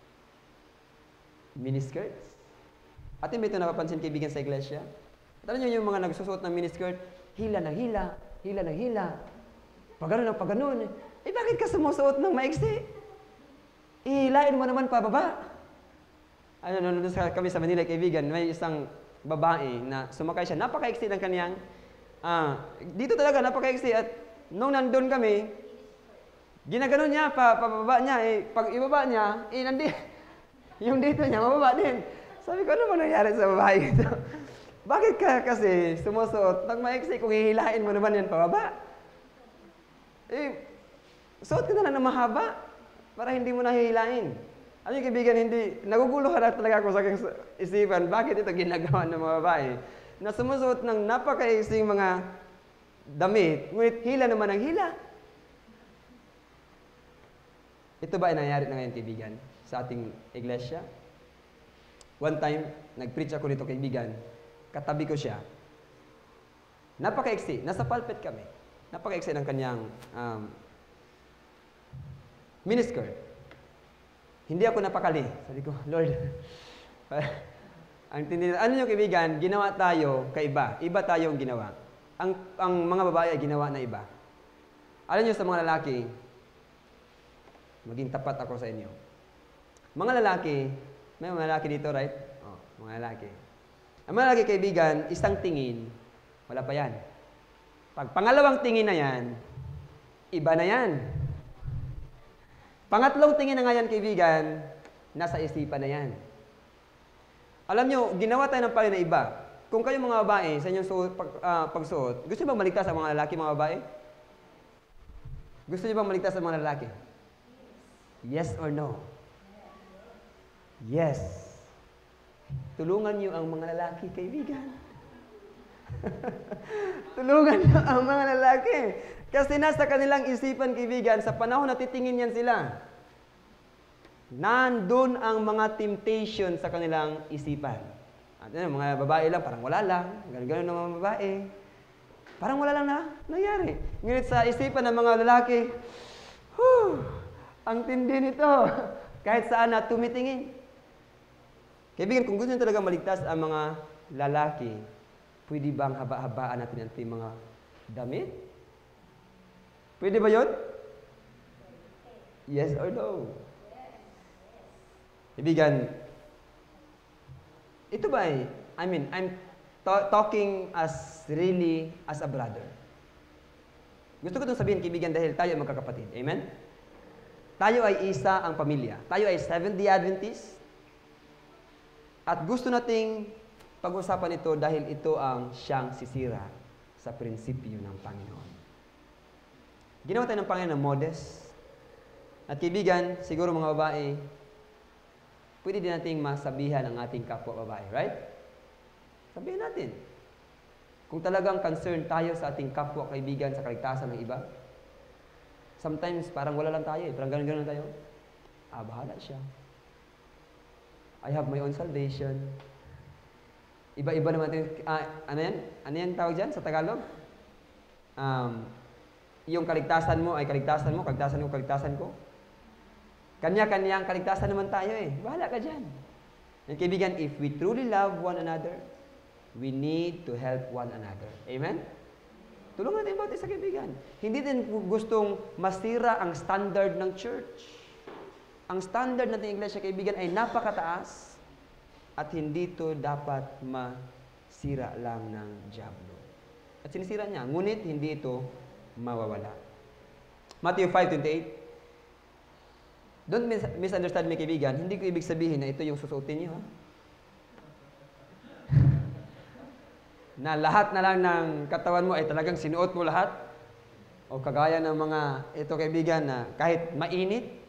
miniskirts. Atin ba ito napapansin, kaibigan, sa iglesia? At alam niyo yung mga nagsusuot ng miniskirt, hila ng hila, hila ng hila, pagano'n ng pagano'n. Eh, bakit ka sumusuot ng maiksi? Ihilain mo naman pababa. Ano, nung kami sa Manila, kaibigan, may isang babae na sumakay siya. Napakaiksi ng kaniyang, dito talaga, napakaiksi. At nung nandun kami, ginaganon niya, pababa niya. Eh, pag ibaba niya, yung dito niya, mababa din. Sabi ko, ano ba nangyari sa babae ito? Bakit ka kasi sumusuot ng maiksi kung hihilain mo naman yan pababa? Eh, suot ka na lang na mahaba para hindi mo nahihilain. Ano yung kaibigan, hindi, nagugulo ka na talaga ako sa aking isipan, bakit ito ginagawa ng mga babae na sumusuot ng napakaising mga damit, ngunit hila naman ang hila. Ito ba ay nangyari na ngayon, kaibigan, sa ating iglesia? One time, nag-preach ako dito, kaibigan, katabi ko siya. Napakaiksi, nasa pulpit kami. Napakaiksi ng kanyang miniskirt. Hindi ako napakali. Sabi ko, Lord, ano yung kaibigan, ginawa tayo kaiba. Iba tayong ginawa. Ang mga babae ay ginawa na iba. Alam niyo sa mga lalaki, maging tapat ako sa inyo. Mga lalaki, may mga lalaki dito, right? Oh, mga lalaki. Ang mga lalaki, kaibigan, isang tingin, wala pa yan. Pag pangalawang tingin na yan, iba na yan. Pangatlong tingin na nga yan, kaibigan, nasa isipan na yan. Alam nyo, ginawa tayo ng pala na iba. Kung kayo mga babae, sa inyong pagsuot, gusto nyo bang maligtas sa mga lalaki, mga babae? Gusto nyo bang maligtas sa mga lalaki? Yes or no? Yes. Tulungan nyo ang mga lalaki, kaibigan. Tulungan nyo ang mga lalaki. Kasi nasa kanilang isipan, kaibigan, sa panahon na titingin yan sila, nandun ang mga temptation sa kanilang isipan. At mga babae lang, parang wala lang. Ganun-ganun ng mga babae. Parang wala lang na nangyari. Ngunit sa isipan ng mga lalaki, ang tindi nito. Kahit saan na tumitingin. Kaibigan, kung gusto nyo talaga maligtas ang mga lalaki, pwede bang haba-habaan natin ang ating mga damit? Pwede ba yun? Yes or no? Kaibigan, ito ba ay, I'm talking as really as a brother. Gusto ko itong sabihin, kaibigan, dahil tayo ay magkakapatid. Amen? Tayo ay isa ang pamilya. Tayo ay Seventh-day Adventist. At gusto nating pag-usapan ito dahil ito ang siyang sisira sa prinsipyo ng Panginoon. Ginawa tayo ng Panginoon ng modest. At kaibigan, siguro mga babae, pwede din nating masabihan ang ating kapwa babae, right? Sabihin natin. Kung talagang concerned tayo sa ating kapwa kaibigan sa kaligtasan ng iba, sometimes parang wala lang tayo eh. Parang ganun-ganun tayo. Bahala siya. I have my own salvation. Iba-iba naman tayo. Ano yan? Ano yan tawag dyan sa Tagalog? Yung kaligtasan mo ay kaligtasan mo, kaligtasan ko, kaligtasan ko. Kanya-kanyang kaligtasan naman tayo eh. Bahala ka dyan. And kaibigan, if we truly love one another, we need to help one another. Amen? Tulungan natin bawat isa, kaibigan. Hindi din gustong masira ang standard ng church. Ang standard ng iglesia, kaibigan, ay napakataas at hindi to dapat masira lang ng diablo. At sinisira niya, ngunit hindi ito mawawala. Matthew 5:28. Don't misunderstand me, kaibigan. Hindi ko ibig sabihin na ito yung susuotin niyo, ha? Na lahat na lang ng katawan mo ay talagang sinuot mo lahat. O kagaya ng mga, ito kaibigan, na kahit mainit,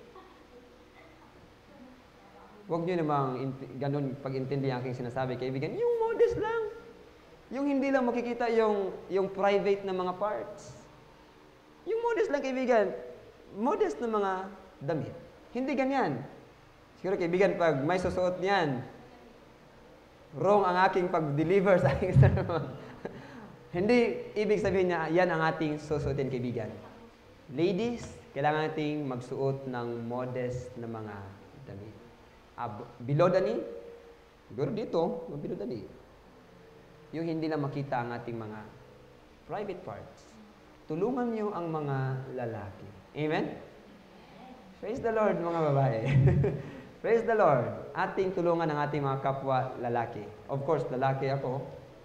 huwag nyo namang ganun pag-intindi ang aking sinasabi, kaibigan. Yung modest lang. Yung hindi lang makikita yung private na mga parts. Yung modest lang, kaibigan. Modest na mga damit. Hindi ganyan. Siguro, kaibigan, pag may susuot niyan, wrong ang aking pag-deliver sa aking sermon. Hindi ibig sabihin niya, yan ang ating susuotin, kaibigan. Ladies, kailangan nating magsuot ng modest na mga damit. Below the knee, siguro dito, below the knee. Yung hindi na makita ang ating mga private parts. Tulungan niyo ang mga lalaki. Amen? Praise the Lord, mga babae. Praise the Lord. Ating tulungan ang ating mga kapwa lalaki. Of course, lalaki ako.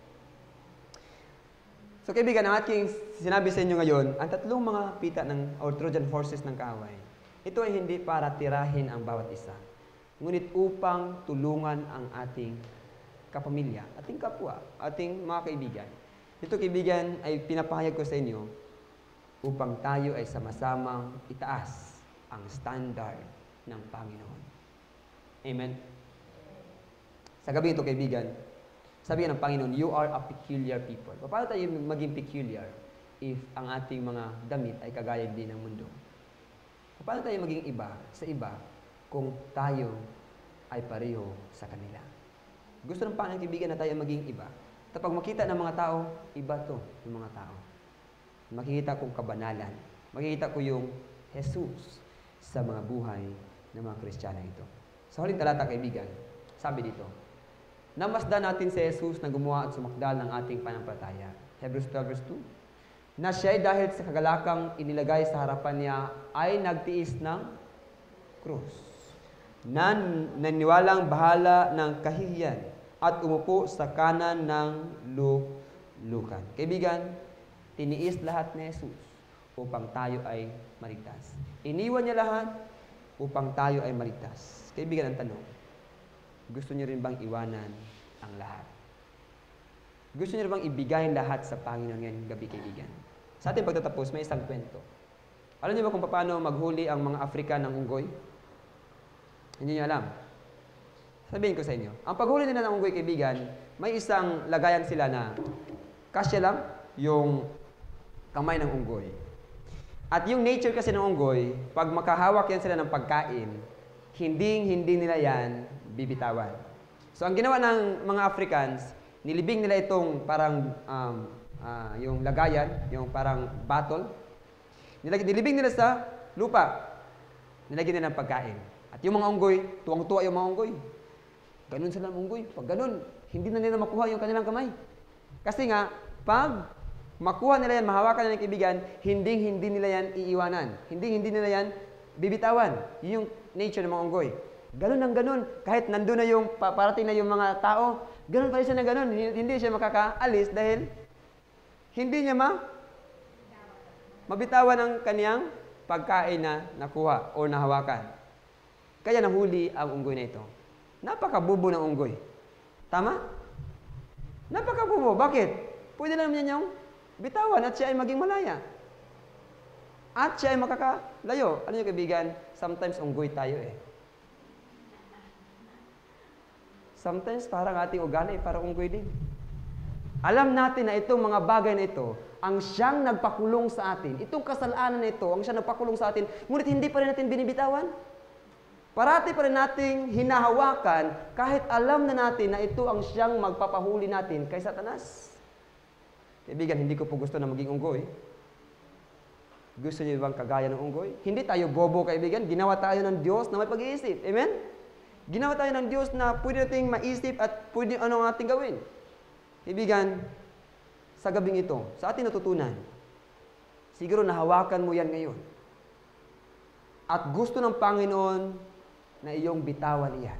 So, kaibigan, ang aking sinabi sa inyo ngayon, ang tatlong mga pita or Trojan horses ng kaaway, ito ay hindi para tirahin ang bawat isa, ngunit upang tulungan ang ating kapamilya, ating kapwa, ating mga kaibigan. Ito, kaibigan, ay pinapahayag ko sa inyo upang tayo ay sama-samang itaas ang standard ng Panginoon. Amen? Sa gabi ito, kaibigan, sabi ng Panginoon, you are a peculiar people. Paano tayo maging peculiar if ang ating mga damit ay kagaya din ng mundo? Paano tayo maging iba sa iba kung tayo ay pareho sa kanila? Gusto ng Panginoon, kaibigan, na tayo maging iba. Kapag makita ng mga tao, iba to yung mga tao. Makikita kong kabanalan. Makikita ko yung Jesus sa mga buhay ng mga Kristiyano ito. Sa huling talata, kaibigan, sabi dito, namasdan natin si Jesus na gumawa at sumakdal ng ating panampalataya. Hebrews 12 verse 2. Na siya'y dahil sa kagalakang inilagay sa harapan niya ay nagtiis ng krus. Naniwalang bahala ng kahihiyan at umupo sa kanan ng lukan. Kaibigan, tiniis lahat ni Jesus upang tayo ay maligtas. Iniwan niya lahat upang tayo ay maligtas. Kaibigan, ang tanong, gusto niyo rin bang iwanan ang lahat? Gusto niyo rin bang ibigay lahat sa Panginoon ngayong gabi, kaibigan? Sa ating pagtatapos, may isang kwento. Alam niyo ba kung paano maghuli ang mga Afrika ng unggoy? Hindi niyo alam. Sabihin ko sa inyo, ang paghuli nila ng unggoy, kaibigan, may isang lagayan sila na kasya lang yung kamay ng unggoy. At yung nature kasi ng unggoy, pag makahawak yan sila ng pagkain, hindi nila yan bibitawan. So, ang ginawa ng mga Africans, nilibing nila itong parang yung lagayan, yung parang bottle. Nilibing nila sa lupa. Nilagyan nila ng pagkain. At yung mga unggoy, tuwang-tuwa yung mga unggoy. Ganun sila ng unggoy. Pag ganun, hindi na nila makuha yung kanilang kamay. Kasi nga, pag makuha nila yan, mahawakan nila ng kaibigan, hindi nila yan iiwanan. Hindi nila yan bibitawan. Yun yung nature ng mga unggoy. Ganun ang ganun. Kahit nandun na yung, parating na yung mga tao, ganun pa rin siya na ganun. Hindi siya makakaalis dahil hindi niya mabitawan ang kaniyang pagkain na nakuha o nahawakan. Kaya nahuli ang unggoy na ito. Napakabubo ng unggoy. Tama? Napakabubo. Bakit? Pwede lang niya niyang bitawan at siya ay maging malaya. At siya ay makakalayo. Ano yung kaibigan? Sometimes unggoy tayo eh. Sometimes parang ating ugali, parang unggoy din. Alam natin na itong mga bagay na ito, ang siyang nagpakulong sa atin, itong kasalanan na ito, ang siyang nagpakulong sa atin, ngunit hindi pa rin natin binibitawan. Parati pa rin nating hinahawakan kahit alam na natin na ito ang siyang magpapahuli natin kay Satanas. Kaibigan, hindi ko po gusto na maging unggoy. Gusto niyo bang kagaya ng unggoy? Hindi tayo bobo, kaibigan. Ginawa tayo ng Diyos na may pag-iisip. Amen? Ginawa tayo ng Diyos na pwede nating maisip at pwede anong ating gawin. Kaibigan, sa gabing ito, sa ating natutunan, siguro nahawakan mo yan ngayon. At gusto ng Panginoon na iyong bitawan iyan.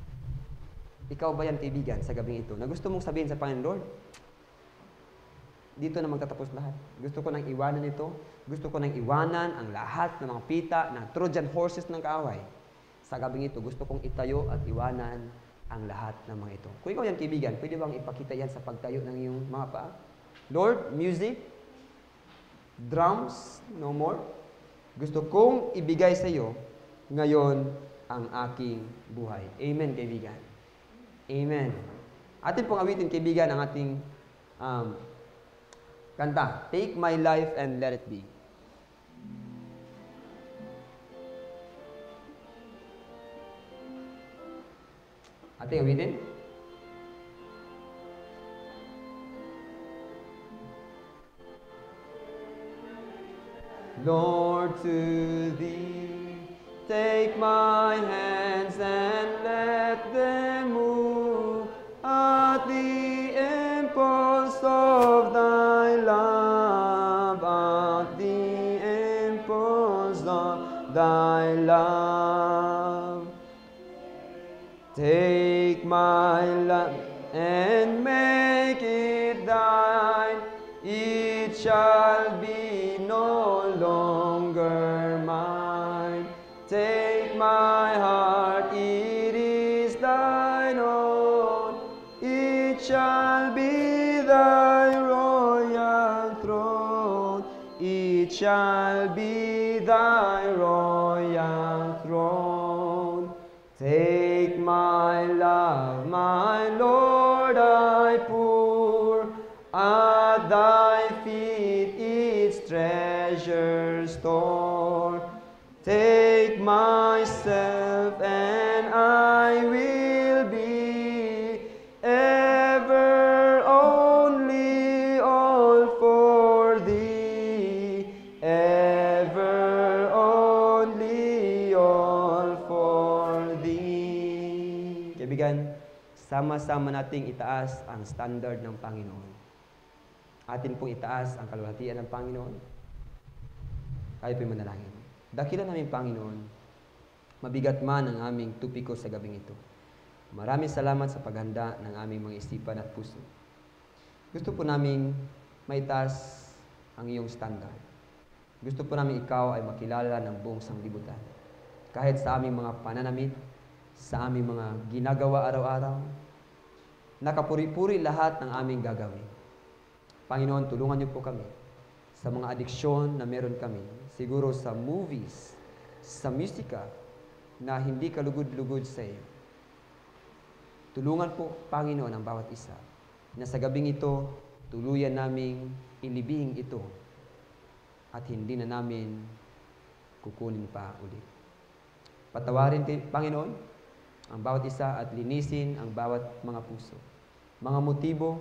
Ikaw ba yan, kaibigan, sa gabing ito, na gusto mong sabihin sa Panginoon, Lord, dito na magtatapos lahat. Gusto ko nang iwanan ito. Gusto ko nang iwanan ang lahat ng mga pita, ng Trojan horses ng kaaway. Sa gabing ito, gusto kong itayo at iwanan ang lahat ng mga ito. Kung ikaw yan, kaibigan, pwede bang ipakita yan sa pagtayo ng iyong mga paa? Lord, music, drums, no more. Gusto kong ibigay sa iyo ngayon ang aking buhay. Amen, kaibigan. Amen. Atin pong awitin, kaibigan, ang ating kanta. Take my life and let it be. Ating awitin. Lord, to thee, take my hands and let them move at the impulse of thy love, at the impulse of thy love. Take my life and make it thine, it shall be no longer mine. Take my heart, it is thine own, it shall be thy royal throne, it shall be thy royal throne. Take my love, my Lord, I pour at thy feet its treasure store. Take myself and I will be ever only all for thee, ever only all for thee. Kaibigan, sama-sama nating itaas ang standard ng Panginoon. Atin pong itaas ang kaluwalhatian ng Panginoon. Tayo po'y manalangin. Dakilan namin, Panginoon, mabigat man ang aming tupiko sa gabing ito. Maraming salamat sa paghanda ng aming mga isipan at puso. Gusto po namin maitaas ang iyong standard. Gusto po namin ikaw ay makilala ng buong sanglibutan. Kahit sa aming mga pananamit, sa aming mga ginagawa araw-araw, nakapuri-puri lahat ng aming gagawin. Panginoon, tulungan niyo po kami sa mga adiksyon na meron kami, siguro sa movies, sa musika, na hindi kalugod-lugod sa iyo. Tulungan po, Panginoon, ang bawat isa, na sa gabing ito, tuluyan naming ilibing ito, at hindi na namin kukunin pa ulit. Patawarin, Panginoon, ang bawat isa at linisin ang bawat mga puso, mga motibo,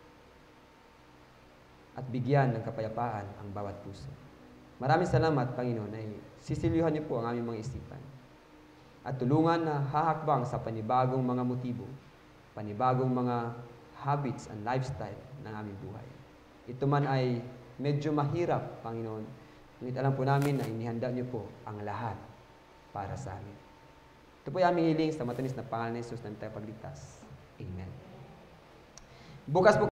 at bigyan ng kapayapaan ang bawat puso. Maraming salamat, Panginoon, ay sisilyuhan niyo po ang aming mga isipan. At tulungan na hahakbang sa panibagong mga motibo, panibagong mga habits and lifestyle ng aming buhay. Ito man ay medyo mahirap, Panginoon, ngunit alam po namin na inihanda niyo po ang lahat para sa amin. Ito po ay aming hiling sa matamis na pangalan ni Jesus na tayo pagligtas. Amen. Bukas po